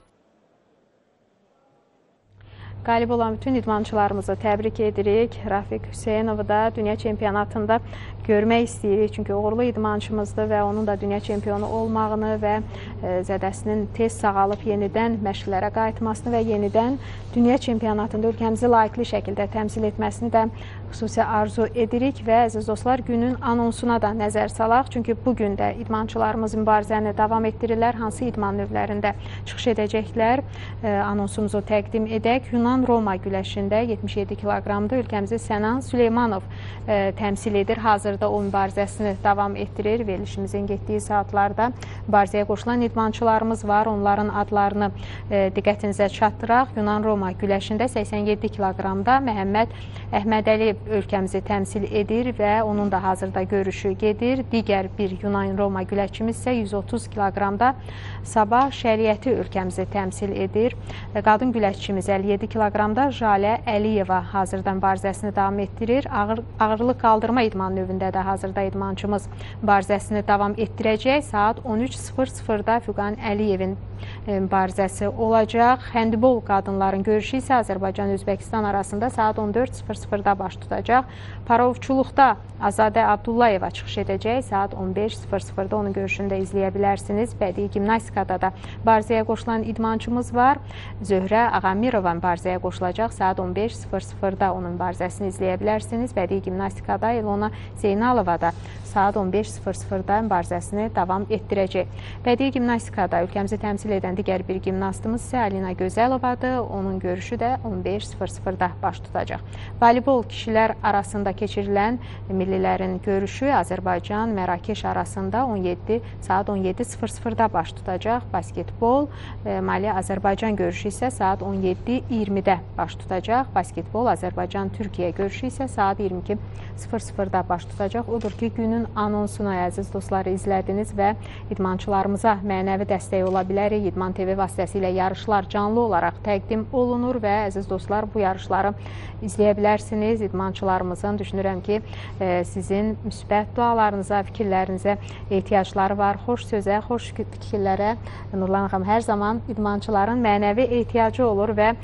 Qalib olan bütün idmançılarımızı təbrik edirik. Rafiq Hüseynovu da dünya çempionatında görmək istəyirik. Çünki uğurlu idmançımızdır və onun da dünya çempionu olmağını və zədəsinin tez sağalıb yenidən məşqlərə qayıtmasını və yenidən dünya çempionatında ölkəmizi layiqli şəkildə təmsil etməsini də xüsusi arzu edirik və əziz dostlar, günün anonsuna da nəzər salaq. Çünki bugün də idmançılarımız mübarizəni davam etdirirlər. Hansı idman növlərində çıxış edəcəklər? Anonsumuzu təqdim edək. Yunan-Roma güləşində yetmiş yeddi kiloqramda ölkəmizi Sənan Süleymanov e, təmsil edir. Hazırda o mübarizəsini davam etdirir. Verilişimizin getdiyi saatlarda mübarizəyə qoşulan idmançılarımız var. Onların adlarını e, diqqətinizə çatdıraq. Yunan-Roma güləşində səksən yeddi kiloqramda Məhəmməd Əhmədəliyev ölkəmizi təmsil edir və onun da hazırda görüşü gedir. Digər bir Yunan-Roma güləşçimiz isə yüz otuz kiloqramda Sabah Şəriəti ölkəmizi təmsil edir. Qadın güləşçimiz əlli yeddi kiloqramda Jalə Əliyeva hazırda mübarizəsini davam etdirir. Ağır, ağırlıq qaldırma idman növündə də hazırda idmançımız mübarizəsini davam etdirəcək. Saat on üç sıfır sıfırda Füqan Əliyevin mübarizəsi olacaq. Həndibol qadınların görüşü isə Azərbaycan-Özbəkistan arasında saat on dörd sıfır sıfırda baş tutacaq. Parovçuluqda Azadə Abdullayeva çıxış edəcək. Saat on beş sıfır sıfırda onun görüşünü də izləyə bilərsiniz. Bədii gimnastikada da mübarizəyə qoşulan idmançımız var. Zöhrə Ağamirova mübarizəyə qoşulacaq. Saat on beş sıfır sıfırda onun mübarizəsini izləyə bilərsiniz. Bədii gimnastikada İlona Zeynalova da saat on beş sıfır sıfırda mübarizəsini davam etdirəcək. Bədii gimnastikada ölkəmizi təmsil edən digər bir gimnastımız isə Alina Gözəlovadır. Onun görüşü də on beş sıfır sıfırda baş tutacaq. Voleybol kişilər arasında keçirilən millilərin görüşü Azərbaycan, Mərakeş arasında on yeddi saat on yeddi sıfır sıfırda baş tutacaq. Basketbol, Mali Azərbaycan görüşü isə saat on yeddi iyirmidə baş tutacaq. Basketbol, Azərbaycan, Türkiyə görüşü isə saat iyirmi iki sıfır sıfırda baş tutacaq. Odur ki, günün anonsunu əziz dostları izlədiniz və idmançılarımıza mənəvi dəstək ola bilərik. İdman T V vasitəsilə yarışlar canlı olaraq təqdim olunur və əziz dostlar, bu yarışları izləyə bilərsiniz. İdmançılarımızın düşünürəm ki, sizin müsbət dualarınıza, fikirlərinizə ehtiyacları var. Xoş sözə, xoş fikirlərə Nurlan xanım hər zaman idmançıların mənəvi ehtiyacı olur və bu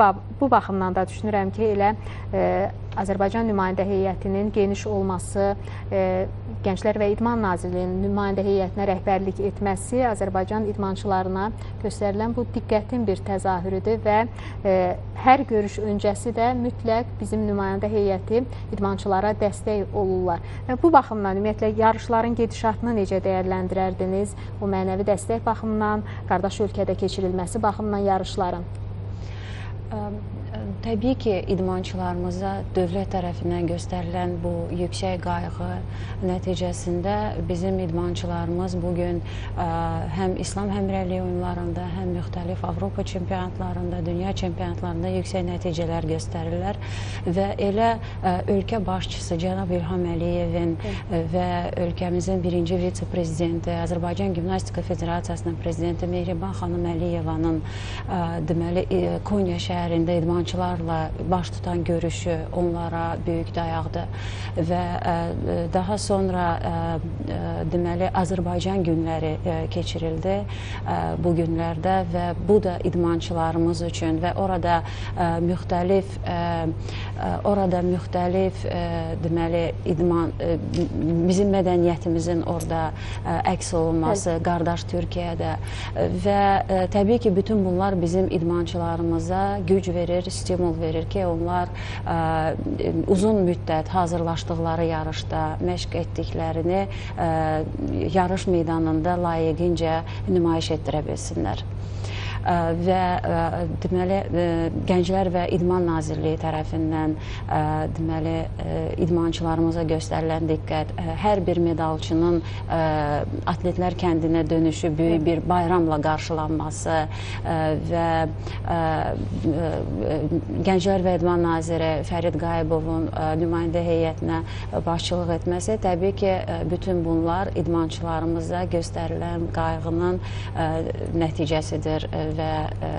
bu baxımdan da düşünürəm ki, elə e, Azərbaycan nümayəndə heyətinin geniş olması, e, Gənclər və İdman Nazirliyinin nümayəndə heyətinə rəhbərlik etməsi Azərbaycan idmançılarına göstərilən bu diqqətin bir təzahürüdür və e, hər görüş öncəsi də mütləq bizim nümayəndə heyəti idmançılara dəstək olurlar. Və bu baxımdan ümumiyyətlə yarışların gedişatını necə dəyərləndirərdiniz? Bu mənəvi dəstək baxımından, qardaş ölkədə keçirilməsi baxımından yarışların? Təbii ki, idmançılarımıza dövlət tərəfindən göstərilən bu yüksək qayğı nəticəsində bizim idmançılarımız bugün həm İslam Həmrəyliyi oyunlarında, həm müxtəlif Avropa çempionatlarında, dünya çempionatlarında yüksək nəticələr göstərirlər və elə ölkə başçısı cənab İlham Əliyevin və ölkəmizin birinci vitse-prezidenti, Azərbaycan Gimnastika Federasiyasının prezidenti Mehriban xanım Əliyevanın deməli Konya şəhərində idmançılar baş tutan görüşü onlara böyük dayaqdır və daha sonra deməli Azərbaycan günləri keçirildi bu günlərdə və bu da idmançılarımız üçün və orada müxtəlif orada müxtəlif deməli idman bizim mədəniyyətimizin orada əks olunması, qardaş Türkiyədə və təbii ki, bütün bunlar bizim idmançılarımıza güc verir, stimul verir ki, onlar ə, uzun müddət hazırlaşdıqları yarışda məşq etdiklərini ə, yarış meydanında layiqincə nümayiş etdirə bilsinlər. Ə, və ə, deməli ə, Gənclər və İdman Nazirliyi tərəfindən ə, deməli ə, idmançılarımıza göstərilən diqqət, ə, hər bir medalçının ə, atletlər kəndinə dönüşü böyük bir bayramla qarşılanması ə, və ə, ə, Gənclər və İdman Naziri Fərid Qayıbovun ə, nümayəndə heyətinə başçılıq etməsi, təbii ki, ə, bütün bunlar idmançılarımıza göstərilən qayğının ə, nəticəsidir və,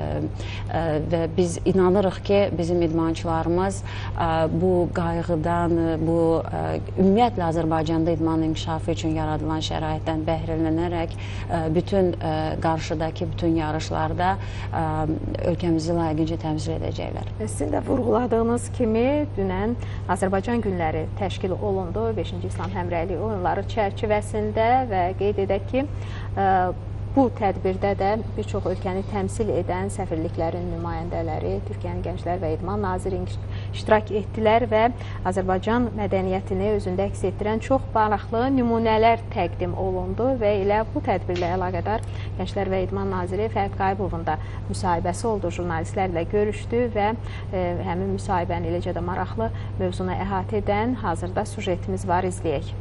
ə, və biz inanırıq ki, bizim idmançılarımız ə, bu qayğıdan, bu ə, ümumiyyətlə Azərbaycanda idman inkişafı üçün yaradılan şəraitdən bəhrələnərək ə, bütün ə, qarşıdakı bütün yarışlarda ə, ölkəmizi layiqincə təmsil edəcəklər. Sizin də vurğuladığınız kimi dünən Azərbaycan günləri təşkil olundu beşinci İslam Həmrəyliyi oyunları çərçivəsində və qeyd edək ki, ə, bu tədbirdə də bir çox ölkəni təmsil edən səfirliklərin nümayəndələri, Türkiyənin Gənclər və İdman Naziri iştirak etdilər və Azərbaycan mədəniyyətini özündə əks etdirən çox maraqlı nümunələr təqdim olundu və elə bu tədbirlə əlaqədar Gənclər və İdman Naziri Fərid Qayıbovun da müsahibəsi oldu, jurnalistlərlə görüşdü və e, həmin müsahibəni eləcə də maraqlı mövzunu əhatə edən hazırda sujetimiz var, izləyək.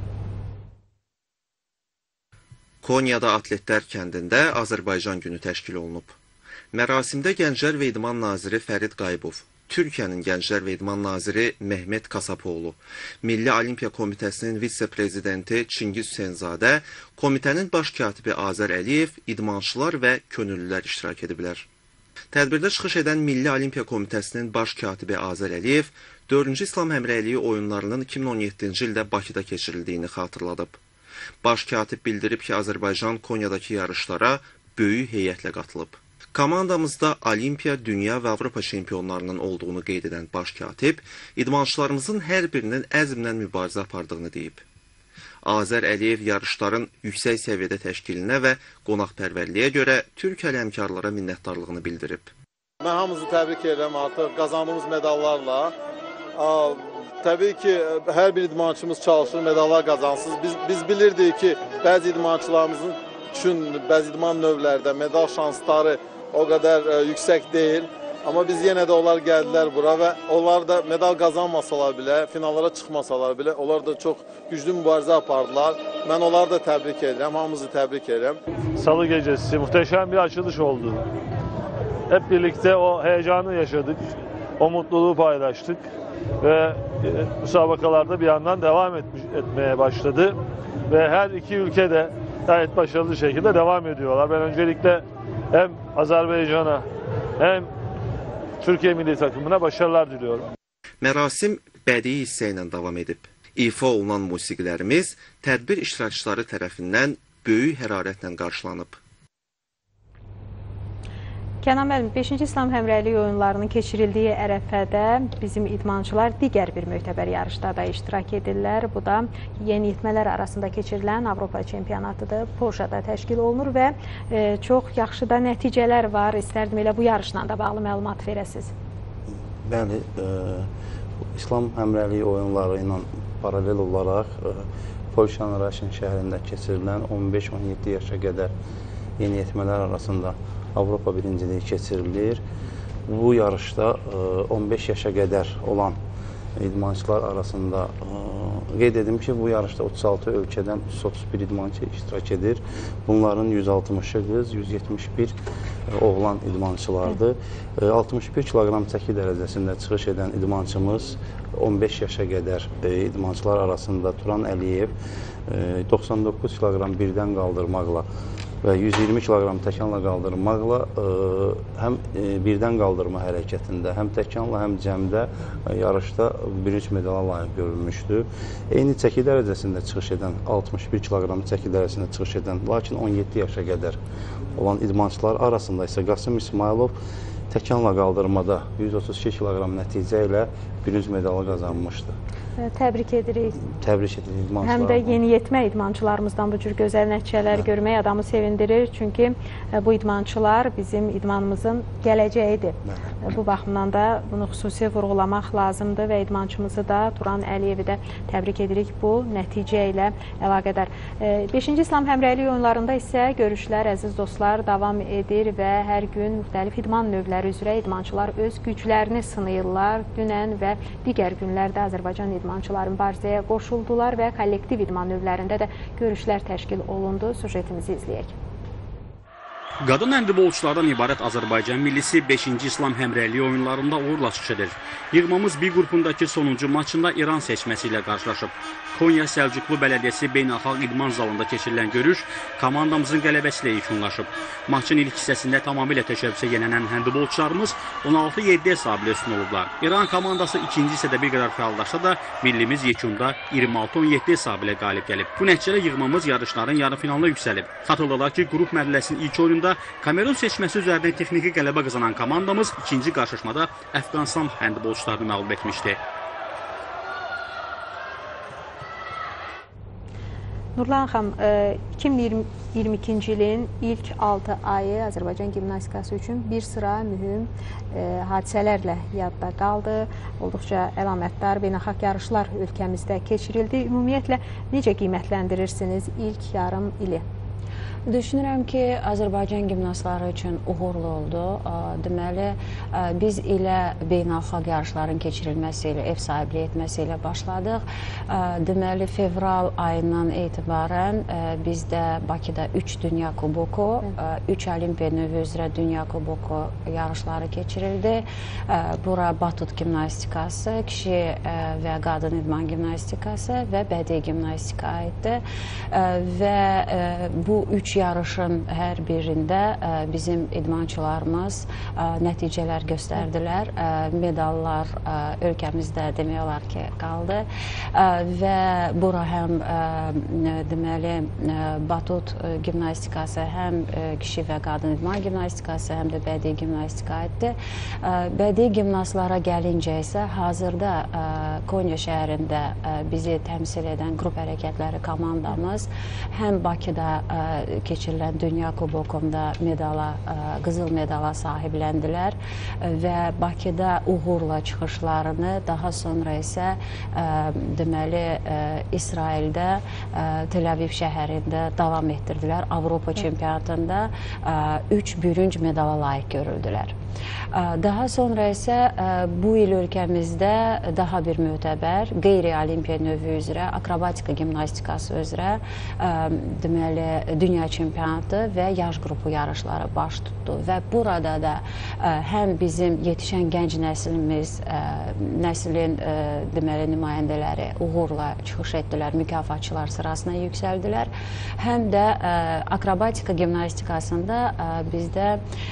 Konya'da Atletlər kəndində Azərbaycan günü təşkil olunub. Mərasimdə Gənclər və İdman Naziri Fərid Qayıbov, Türkiyənin Gənclər və İdman Naziri Mehmet Kasapoğlu, Milli Olimpiya Komitəsinin vitse-prezidenti Çingiz Hüseynzadə, komitənin baş katibi Azər Əliyev, idmançılar və könüllülər iştirak ediblər. Tədbirdə çıxış edən Milli Olimpiya Komitəsinin baş katibi Azər Əliyev, dördüncü İslam Həmrəyliyi oyunlarının iki min on yeddinci ildə Bakıda keçirildiyini xatırladıb. Baş katib bildirib ki, Azərbaycan Konyadakı yarışlara böyük heyətlə qatılıb. Komandamızda Olimpiya, Dünya və Avropa çempionlarının olduğunu qeyd edən baş katib, idmançılarımızın hər birinin əzmlə mübarizə apardığını deyib. Azər Əliyev yarışların yüksək səviyyədə təşkilinə və qonaqpərvərliyə görə Türkiyə həmkarlara minnətdarlığını bildirib. Mən hamınızı təbrik edirəm artıq qazandığımız medallarla. Təbii ki, hər bir idmançımız çalışır, medallar qazansın. Biz, biz bilirdik ki, bəzi idmançılarımızın üçün bəzi idman növlərdə medal şansları o qədər ə, yüksək deyil. Amma biz yenə də onlar gəldilər bura və onlar da medal qazanmasalar bilə, finallara çıxmasalar bilə, onlar da çox güclü mübarizə apardılar. Mən onları da təbrik edirəm, hamımızı təbrik edirəm. Salı gecesi muhteşem bir açılış oldu. Hep birlikte o heyecanı yaşadık, o mutluluğu paylaştık. Ve e, müsabakalarda bir yandan devam etmiş, etmeye başladı. Ve her iki ülke de gayet başarılı şekilde devam ediyorlar. Ben öncelikle hem Azerbaycan'a hem Türkiye milli takımına başarılar diliyorum. Mərasim bədii hissə ilə davam edib. İfa olunan musiqilərimiz tədbir iştirakçıları tərəfindən böyük hərarətlə qarşılanıb. Kənan müəllim, beşinci İslam Həmrəylik oyunlarının keçirildiyi ərəfədə bizim idmançılar digər bir möhtəbər yarışda da iştirak edirlər. Bu da yeniyetmələr arasında keçirilən Avropa çempionatıdır. Polşada təşkil olunur və e, çox yaxşı da nəticələr var. İstərdim elə bu yarışla da bağlı məlumat verəsiniz. Bəli, e, İslam Həmrəylik oyunları ilə paralel olaraq e, Polşanın Raşin şəhərində keçirilən on beş on yeddi yaşa qədər yeniyetmələr arasında Avropa birinciliyi keçirilir. Bu yarışda on beş yaşa qədər olan idmançılar arasında qeyd edim ki, bu yarışda otuz altı ölkədən üç yüz otuz bir idmançı iştirak edir. Bunların yüz altmışı qız, yüz yetmiş bir oğlan idmançılardır. altmış bir kiloqram çəki dərəcəsində çıxış edən idmançımız on beş yaşa qədər idmançılar arasında Turan Əliyev doxsan doqquz kiloqram birdən qaldırmaqla və yüz iyirmi kiloqram təkanla qaldırmaqla ə, həm ə, birdən qaldırma hərəkətində, həm təkanla, həm cəmdə ə, yarışda bürünc medala layiq görülmüşdü. Eyni çəki dərəcəsində çıxış edən, altmış bir kiloqram çəki dərəcəsində çıxış edən, lakin on yeddi yaşa qədər olan idmançılar arasında isə Qasım İsmailov təkanla qaldırmada yüz otuz iki kiloqram nəticə ilə bürünc medalı qazanmışdı. Təbrik edirik. Təbrik edirik idmançılarımızdan. Həm də yeniyetmə idmançılarımızdan bu cür gözəl nəticələr görmək adamı sevindirir. Çünki bu idmançılar bizim idmanımızın gələcəyidir. Bu baxımdan da bunu xüsusi vurğulamaq lazımdır və idmançımızı da, Turan Əliyevi də təbrik edirik bu nəticə ilə əlaqədar. beşinci İslam Həmrəylik oyunlarında isə görüşlər, əziz dostlar, davam edir və hər gün müxtəlif idman növləri üzrə idmançılar öz güclərini sınayırlar. Dünən və digər günlərdə Azərbaycan idmançıları mübarizəyə qoşuldular və kollektiv idman növlərində də görüşlər təşkil olundu. Sujetimizi izləyək. Qadın həndbolçulardan ibarət Azərbaycan millisi beşinci İslam Həmrəylik oyunlarında uğurla çıxış edir. Yığmamız bir qrupundakı sonuncu maçında İran seçməsi ilə qarşılaşıb. Konya Səlcuqlu Bələdiyyəsi beynəlxalq idman zalında keçirilən görüş komandamızın qələbəsi ilə yekunlaşıb. Maçın ilk hissəsində tamamilə təşəbbüsə yenilənən həndbolçularımız on altı yeddi hesabı ilə üstün olublar. İran komandası ikinci hissədə bir qədər fəallaşsa da millimiz yekunda iyirmi altı on yeddi hesabı ilə qalib gəlib. Bu nəticələ yığmamız yarışların yarıfinalına yüksəlib. Xatırladaq ki, qrup mərhələsinin ilk oyununda Kamerun seçməsi üzərində texniki qələbə qazanan komandamız ikinci qarşılaşmada Əfqanistan həndbolçularını məğlub etmişdi. Nurlan xanım, iki min iyirmi ikinci ilin ilk altı ayı Azərbaycan gimnastikası üçün bir sıra mühüm hadisələrlə yadda qaldı. Olduqca əlamətdar beynəlxalq yarışlar ölkəmizdə keçirildi. Ümumiyyətlə, necə qiymətləndirirsiniz ilk yarım ili? Düşünürəm ki, Azərbaycan gimnastları üçün uğurlu oldu. Deməli, biz ilə beynəlxalq yarışların keçirilməsi ilə, ev sahibliyi etməsi ilə başladıq. Deməli, fevral ayından etibarən bizdə Bakıda üç dünya kuboku, üç olimpiya növü üzrə dünya kuboku yarışları keçirildi. Bura batut gimnastikası, kişi və qadın idman gimnastikası və bədii gimnastika aiddir. Və bu üç yarışın hər birində bizim idmançılarımız nəticələr göstərdilər. Medallar ölkəmizdə demək olar ki, qaldı. Və bura həm deməli batut gimnastikası, həm kişi və qadın idman gimnastikası, həm də bədii gimnastika aiddir. Bədii gimnastlara gəlincə isə hazırda Konya şəhərində bizi təmsil edən qrup hərəkətləri komandamız həm Bakıda keçirilən Dünya Kubokunda medala, qızıl medala sahibləndilər və Bakıda uğurla çıxışlarını daha sonra isə deməli İsraildə Tel Aviv şəhərində davam etdirdilər. Avropa çempionatında üç bürünc medala layiq görüldülər. Daha sonra isə bu il ölkəmizdə daha bir mötəbər qeyri-olimpiya növü üzrə, akrobatika gimnastikası üzrə deməli dünya çempionatı və yaş qrupu yarışları baş tutdu və burada da həm bizim yetişən gənc nəslimiz, nəslin deməli nümayəndələri uğurla çıxış etdilər, mükafatçılar sırasına yüksəldilər. Həm də akrobatika gimnastikasında bizdə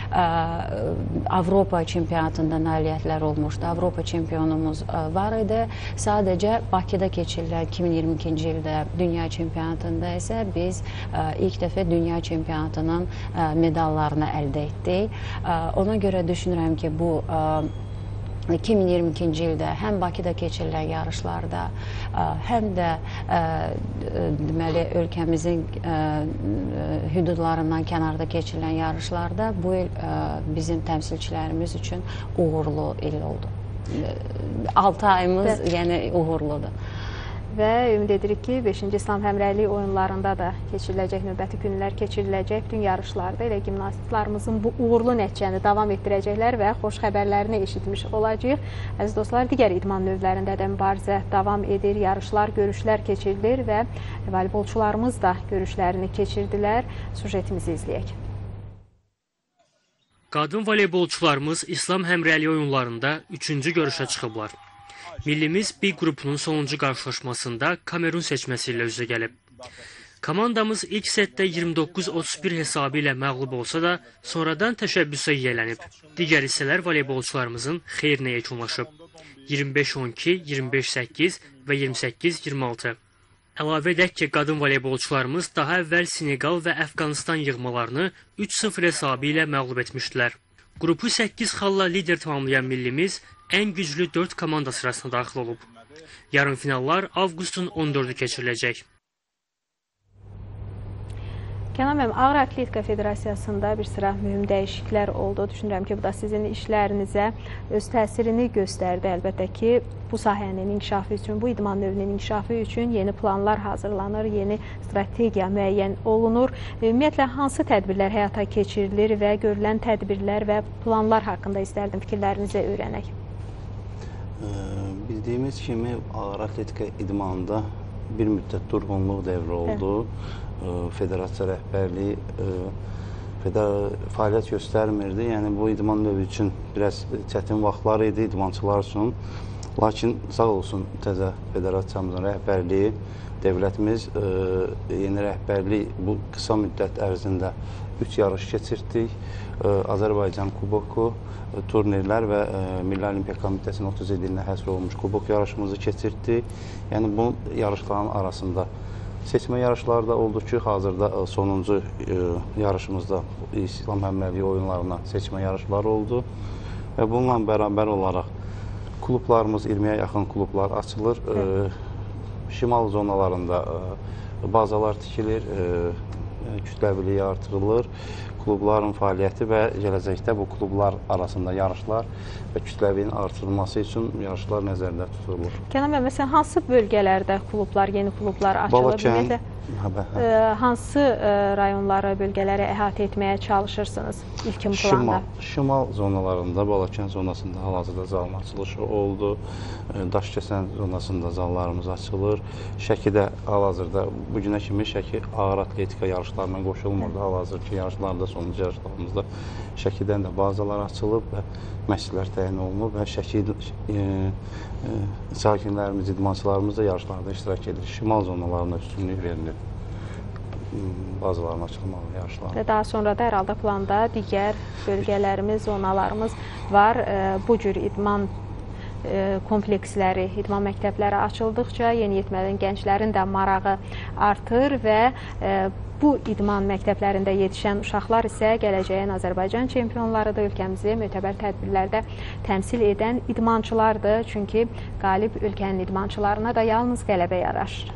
Avropa çempionatında nailiyyətlər olmuşdu. Avropa çempionumuz var idi. Sadəcə Bakıda keçirilən iki min iyirmi ikinci ildə dünya çempionatında isə biz ilk dəfə dünya çempionatının medallarını əldə etdik. Ona görə düşünürəm ki, bu iki min iyirmi ikinci ildə həm Bakıda keçirilən yarışlarda, həm də deməli ölkəmizin hüdudlarından kənarda keçirilən yarışlarda bu il bizim təmsilçilərimiz üçün uğurlu il oldu. altı ayımız yəni uğurludur. Və ümid edirik ki, beşinci İslam Həmrəylik oyunlarında da keçiriləcək, növbəti günlər keçiriləcək bütün yarışlarda elə gimnastlarımızın bu uğurlu nəticəni davam etdirəcəklər və xoş xəbərlərini eşitmiş olacağıq. Əziz dostlar, digər idman növlərində də mübarizə davam edir, yarışlar, görüşlər keçirilir və voleybolçularımız da görüşlərini keçirdilər. Sujetimizi izləyək. Qadın voleybolçularımız İslam Həmrəylik oyunlarında üçüncü görüşə çıxıblar. Millimiz B qrupunun sonuncu qarşılaşmasında Kamerun seçməsi ilə üzə gəlib. Komandamız ilk setdə iyirmi doqquz otuz bir hesabı ilə məğlub olsa da, sonradan təşəbbüsə yiyələnib. Digər hissələr voleybolçularımızın xeyrinə yekunlaşıb. iyirmi beş on iki, iyirmi beş səkkiz və iyirmi səkkiz iyirmi altı. Əlavə edək ki, qadın voleybolçularımız daha əvvəl Senegal və Əfqanistan yığmalarını üç sıfır hesabı ilə məğlub etmişdilər. Qrupu səkkiz xalla lider tamamlayan millimiz ən güclü dörd komanda sırasına daxil olub. Yarım finallar avqustun on dördü keçiriləcək. Kənan müəllim, Ağır Atletika Federasiyasında bir sıra mühüm dəyişikliklər oldu. Düşünürəm ki, bu da sizin işlərinizə öz təsirini göstərdi. Əlbəttə ki, bu sahənin inkişafı üçün, bu idman növünün inkişafı üçün yeni planlar hazırlanır, yeni strategiya müəyyən olunur. Ümumiyyətlə, hansı tədbirlər həyata keçirilir və görülən tədbirlər və planlar haqqında istərdim fikirlərinizi öyrənək. Bildiyimiz kimi, Ağır Atletika idmanında bir müddət durğunluq dövrü oldu. Federasiya rəhbərliyi fəaliyyət göstərmirdi. Yəni, bu idman növü üçün biraz çətin vaxtlar idi idmançılar üçün. Lakin sağ olsun təzə federasiyamızın rəhbərliyi, dövlətimiz yeni rəhbərlik bu qısa müddət ərzində üç yarış keçirdik. Azərbaycan kuboku, turnirlər və Milli Olimpiya Komitəsinin otuz iliyinə həsr olmuş kubok yarışımızı keçirdik. Yəni, bu yarışların arasında seçmə yarışları da oldu ki, hazırda sonuncu yarışımızda İslam Həmrəylik oyunlarına seçmə yarışları oldu. Və bununla bərabər olaraq klublarımız, iyirmiyə yaxın klublar açılır. Şimal zonalarında bazalar tikilir, kütləviliyi artırılır. Klubların fəaliyyəti və gələcəkdə bu klublar arasında yarışlar və kütləviliyin artırılması üçün yarışlar nəzərdə tutulur. Kənan müəllim, məsələn, hansı bölgələrdə klublar, yeni klublar açılır? Balakən, hansı rayonları, bölgələri əhatə etməyə çalışırsınız ilkin planda? Şimal zonalarında, Balakən zonasında hal-hazırda zalın açılışı oldu. Daşkəsən zonasında zallarımız açılır. Şəkidə hal-hazırda bu günə kimi Şəki ağır atletika yarışlarına qoşulmurdu. Hal-hazırki yarışlarda, sonuncu yarışlarımızda Şəkidən də bazalar açılıb və məşqçilər təyin olunub və Şəki sakinlərimiz, idmançılarımız da yarışlarda iştirak edir. Şimal zonalarına üstünlük verilir. Bazaların açılmalı yarışlar. Və daha sonra da hər halda planda digər bölgələrimiz, zonalarımız var. Bu cür idman kompleksləri, idman məktəbləri açıldıqca yeniyetmələn gənclərin də marağı artır və bu idman məktəblərində yetişən uşaqlar isə gələcəyin Azərbaycan çempionlarıdır, ölkəmizi mötəbər tədbirlərdə təmsil edən idmançılardır. Çünki qalib ölkənin idmançılarına da yalnız qələbə yaraşır.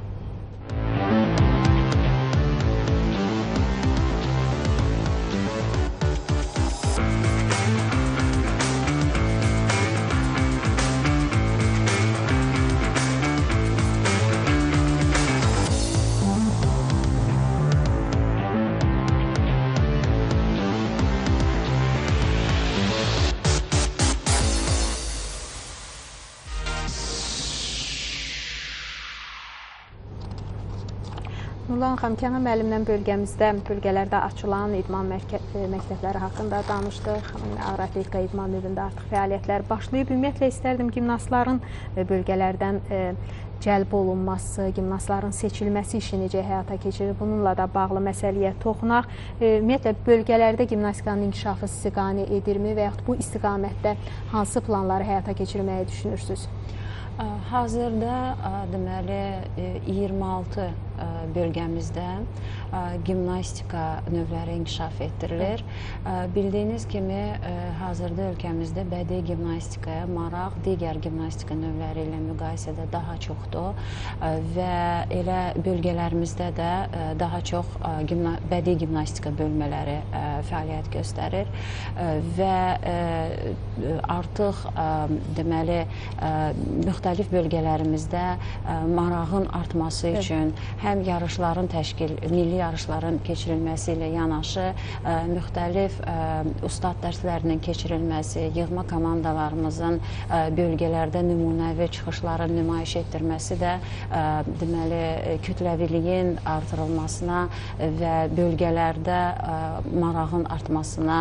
Nurlan xanım, Kənan müəllimlə bölgəmizdə, bölgələrdə açılan idman məktəbləri haqqında danışdıq. Ağır atletika idman növündə artıq fəaliyyətlər başlayıb. Ümumiyyətlə istərdim gimnastların bölgələrdən cəlb olunması, gimnastların seçilməsi işi necə həyata keçirir? Bununla da bağlı məsələyə toxunaq. Ümumiyyətlə bölgələrdə gimnastikanın inkişafı sizi qane edirmi və yaxud bu istiqamətdə hansı planları həyata keçirməyi düşünürsünüz? Hazırda deməli iyirmi altı bölgəmizdə gimnastika növləri inkişaf etdirilir. Bildiyiniz kimi, hazırda ölkəmizdə bədii gimnastikaya maraq digər gimnastika növləri ilə müqayisədə daha çoxdur və elə bölgələrimizdə də daha çox bədii gimnastika bölmələri fəaliyyət göstərir və artıq deməli müxtəlif bölgələrimizdə marağın artması üçün həm yarışların təşkil, milli yarışların keçirilməsi ilə yanaşı müxtəlif ustad dərslərinin keçirilməsi, yığma komandalarımızın bölgələrdə nümunəvi çıxışların nümayiş etdirməsi də deməli kütləviliyin artırılmasına və bölgələrdə marağın artmasına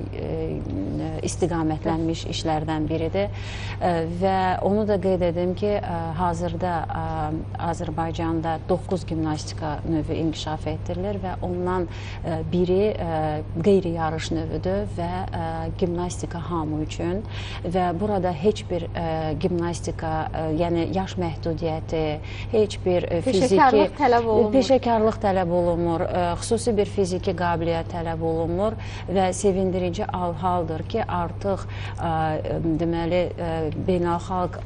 istiqamətlənmiş işlərdən biridir və onu da qeyd edim ki, hazırda Azərbaycanda doqquz gimnastika növü inkişaf etdirilir və ondan biri qeyri-yarış növüdür və gimnastika hamı üçün və burada heç bir gimnastika, yəni yaş məhdudiyyəti, heç bir fiziki peşəkarlıq tələb olunmur, xüsusi bir fiziki qabiliyyət tələb olunmur və sevindirici haldır ki, artıq deməli beynəlxalq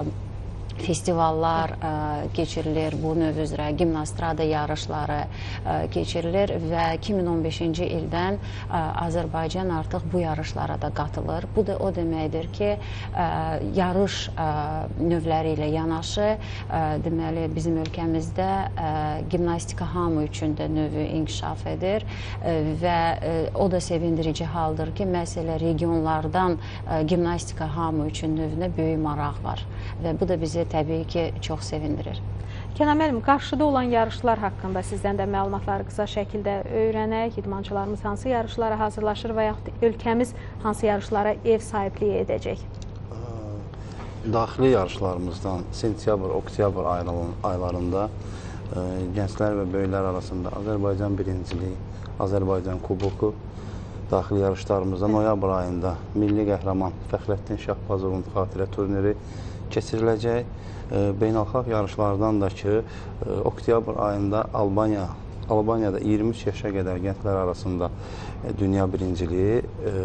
festivallar keçirilir bu növ üzrə, gimnastrada yarışları keçirilir və iki min on beşinci ildən Azərbaycan artıq bu yarışlara da qatılır. Bu da o deməkdir ki, yarış növləri ilə yanaşı, deməli, bizim ölkəmizdə gimnastika hamı üçün də növü inkişaf edir və o da sevindirici haldır ki, məsələ regionlardan gimnastika hamı üçün növünə böyük maraq var və bu da bizi təbii ki, çox sevindirir. Kənan müəllim, qarşıda olan yarışlar haqqında sizdən də məlumatları qısa şəkildə öyrənək. İdmançılarımız hansı yarışlara hazırlaşır və yaxud ölkəmiz hansı yarışlara ev sahibliyi edəcək? Daxili yarışlarımızdan sentyabr-oktyabr aylarında gənclər və böyüklər arasında Azərbaycan birinciliyi, Azərbaycan kuboku, daxili yarışlarımızda noyabr ayında Milli Qəhrəman Fəxrəddin Şahbazovun xatirə turniri keçiriləcək. Beynəlxalq yarışlardan da ki, oktyabr ayında Albaniya, Albaniyada iyirmi üç yaşa qədər gənclər arasında dünya birinciliyi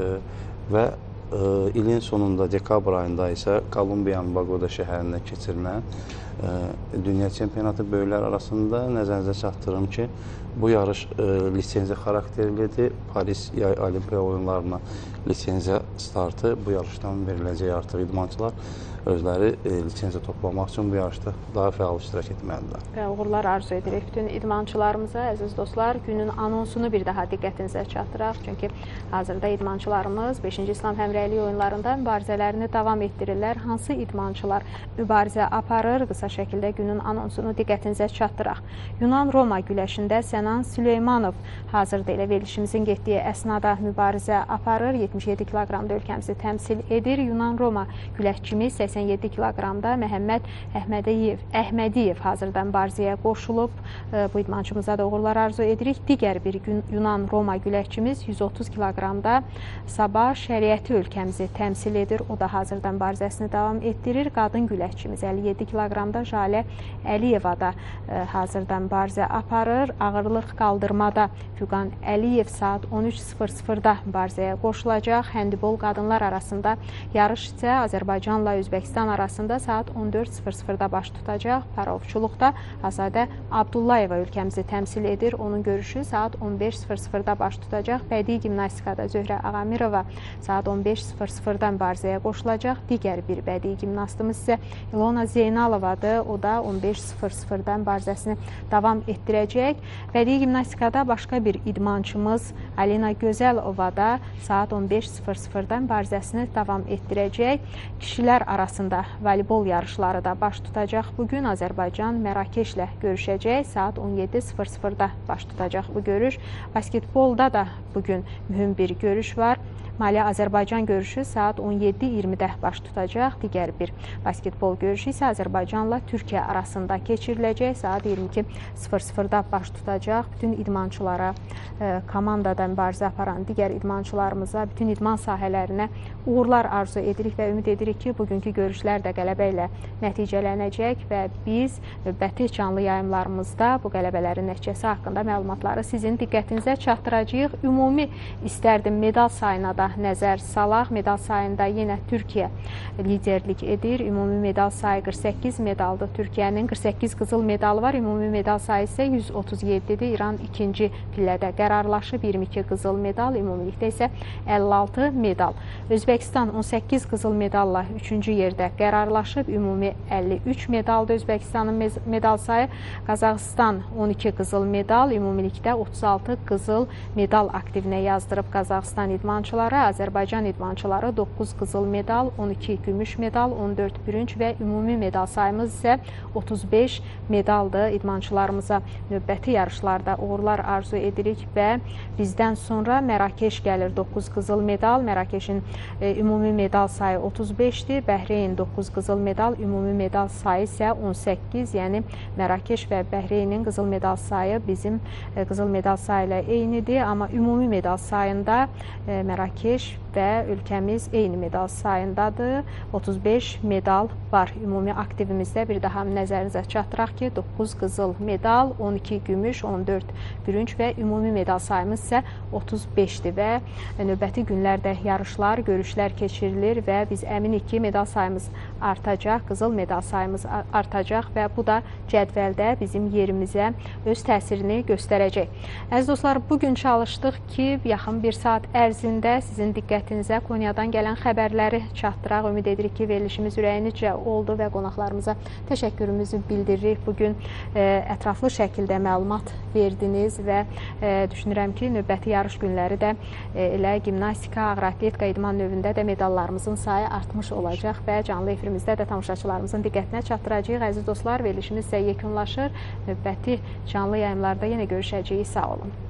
və ilin sonunda dekabr ayında isə Kolumbiyanın Bagoda şəhərində keçirilən dünya çempionatı böyüklər arasında nəzərinizə çatdırım ki, bu yarış lisenziya xarakterlidir. Paris yay olimpiya oyunlarına lisenziya startı bu yarışdan veriləcək artıq idmançılar özləri lisenziya toplamaq üçün bu yarışda daha fəal iştirak etməlidirlər. Və uğurlar arzu edirik bütün idmançılarımıza. Əziz dostlar, günün anonsunu bir daha diqqətinizə çatdıraq. Çünki hazırda idmançılarımız beşinci İslam Həmrəyliyi oyunlarında mübarizələrini davam etdirirlər. Hansı idmançılar mübarizə aparır? Qısa şəkildə günün anonsunu diqqətinizə çatdıraq. Yunan-Roma güləşində Sənan Süleymanov hazırda elə verilişimizin getdiyi əsnada mübarizə aparır. yetmiş yeddi kiloqramda ölkəmizi təmsil edir. Yunan-Roma güləşçimiz səksən yeddi kiloqramda Məhəmməd Əhmədiyev, Əhmədiyev hazırda mübarizəyə qoşulub. Bu idmançımıza da uğurlar arzu edirik. Digər bir Yunan-Roma güləşçimiz yüz otuz kiloqramda Sabah Şəriəti ölkəmizi təmsil edir. O da hazırda mübarizəsini davam etdirir. Qadın güləşçimiz əlli yeddi kiloqramda Jalə Əliyeva da hazırda mübarizə aparır. Ağırlıq qaldırmada Füqan Əliyev saat on üç sıfır sıfırda mübarizəyə qoşulacaq. Həndibol qadınlar arasında yarış isə Azərbaycanla Özbəkistan arasında saat on dörd sıfır sıfırda baş tutacaq. Parovçuluqda Azadə Abdullayeva ölkəmizi təmsil edir. Onun görüşü saat on beş sıfır sıfırda baş tutacaq. Bədii gimnastikada Zöhrə Ağamirova saat on beş sıfır sıfırda mübarizəyə qoşulacaq. Digər bir bədii gimnastımız isə İlona Zeynalovadır. O da on beş sıfır sıfırda mübarizəsini davam etdirəcək. Bədii gimnastikada başqa bir idmançımız Alina Gözəlova da saat on beş sıfır sıfırda mübarizəsini davam etdirəcək. Kişilər arasında voleybol yarışları da baş tutacaq. Bugün Azərbaycan Mərakeşlə görüşəcək. Saat on yeddi sıfır sıfırda baş tutacaq bu görüş. Basketbolda da bugün mühüm bir görüş var. Mali Azərbaycan görüşü saat on yeddi iyirmidə baş tutacaq. Digər bir basketbol görüşü isə Azərbaycanla Türkiyə arasında keçiriləcək. Saat iyirmi iki sıfır sıfırda baş tutacaq. Bütün idmançılara, komandada mübarizə aparan digər idmançılarımıza, bütün idman sahələrinə uğurlar arzu edirik və ümid edirik ki, bugünkü görüşlər də qələbə ilə nəticələnəcək və biz növbəti canlı yayımlarımızda bu qələbələrin nəticəsi haqqında məlumatları sizin diqqətinizə çatdıracağıq. Ümumi istərdim medal sayına da nəzər salaq. Medal sayında yenə Türkiyə liderlik edir. Ümumi medal sayı qırx səkkiz medaldır. Türkiyənin qırx səkkiz qızıl medalı var. Ümumi medal sayı isə yüz otuz yeddidir. İran ikinci pillədə qərarlaşıb, iyirmi iki qızıl medal, ümumilikdə isə əlli altı medal. Özbəkistan on səkkiz qızıl medalla üçüncü yerdə qərarlaşıb, ümumi əlli üç medaldır Özbəkistanın medal sayı. Qazaxıstan on iki qızıl medal, ümumilikdə otuz altı qızıl medal aktivinə yazdırıb Qazaxıstan idmançıları. Azərbaycan idmançıları doqquz qızıl medal, on iki gümüş medal, on dörd bürünc və ümumi medal sayımız isə otuz beş medaldır. İdmançılarımıza növbəti yarışlarda uğurlar arzu edirik və bizdən sonra Mərakeş gəlir, doqquz qızıl medal. Mərakeşin e, ümumi medal sayı otuz beşdir. Bəhreyn doqquz qızıl medal, ümumi medal sayı isə on səkkiz. Yəni Mərakeş və Bəhreynin qızıl medal sayı bizim e, qızıl medal sayı ilə eynidir. Amma ümumi medal sayında e, Mərakeş və ölkəmiz eyni medal sayındadır. otuz beş medal var ümumi aktivimizdə. Bir daha nəzərinizə çatdıraq ki, doqquz qızıl medal, on iki gümüş, on dörd bürünc və ümumi medal sayımız isə otuz beşdir və növbəti günlərdə yarışlar, görüşlər keçirilir və biz əminik ki, medal sayımız artacaq, qızıl medal sayımız artacaq və bu da cədvəldə bizim yerimizə öz təsirini göstərəcək. Əziz dostlar, bugün çalışdıq ki, yaxın bir saat ərzində sizin diqqətinizə Konyadan gələn xəbərləri çatdıraq. Ümid edirik ki, verilişimiz ürəyinizcə oldu və qonaqlarımıza təşəkkürümüzü bildiririk. Bugün e, ətraflı şəkildə məlumat verdiniz və e, düşünürəm ki, növbəti yarış günləri də e, elə gimnastika, ağır atletika idman növündə də medallarımızın sayı artmış olacaq və canlı efirimizdə də tamaşaçılarımızın diqqətinə çatdıracağıq. Əziz dostlar, verilişimiz isə yekunlaşır. Növbəti canlı yayımlarda yenə görüşəcəyik. Sağ olun.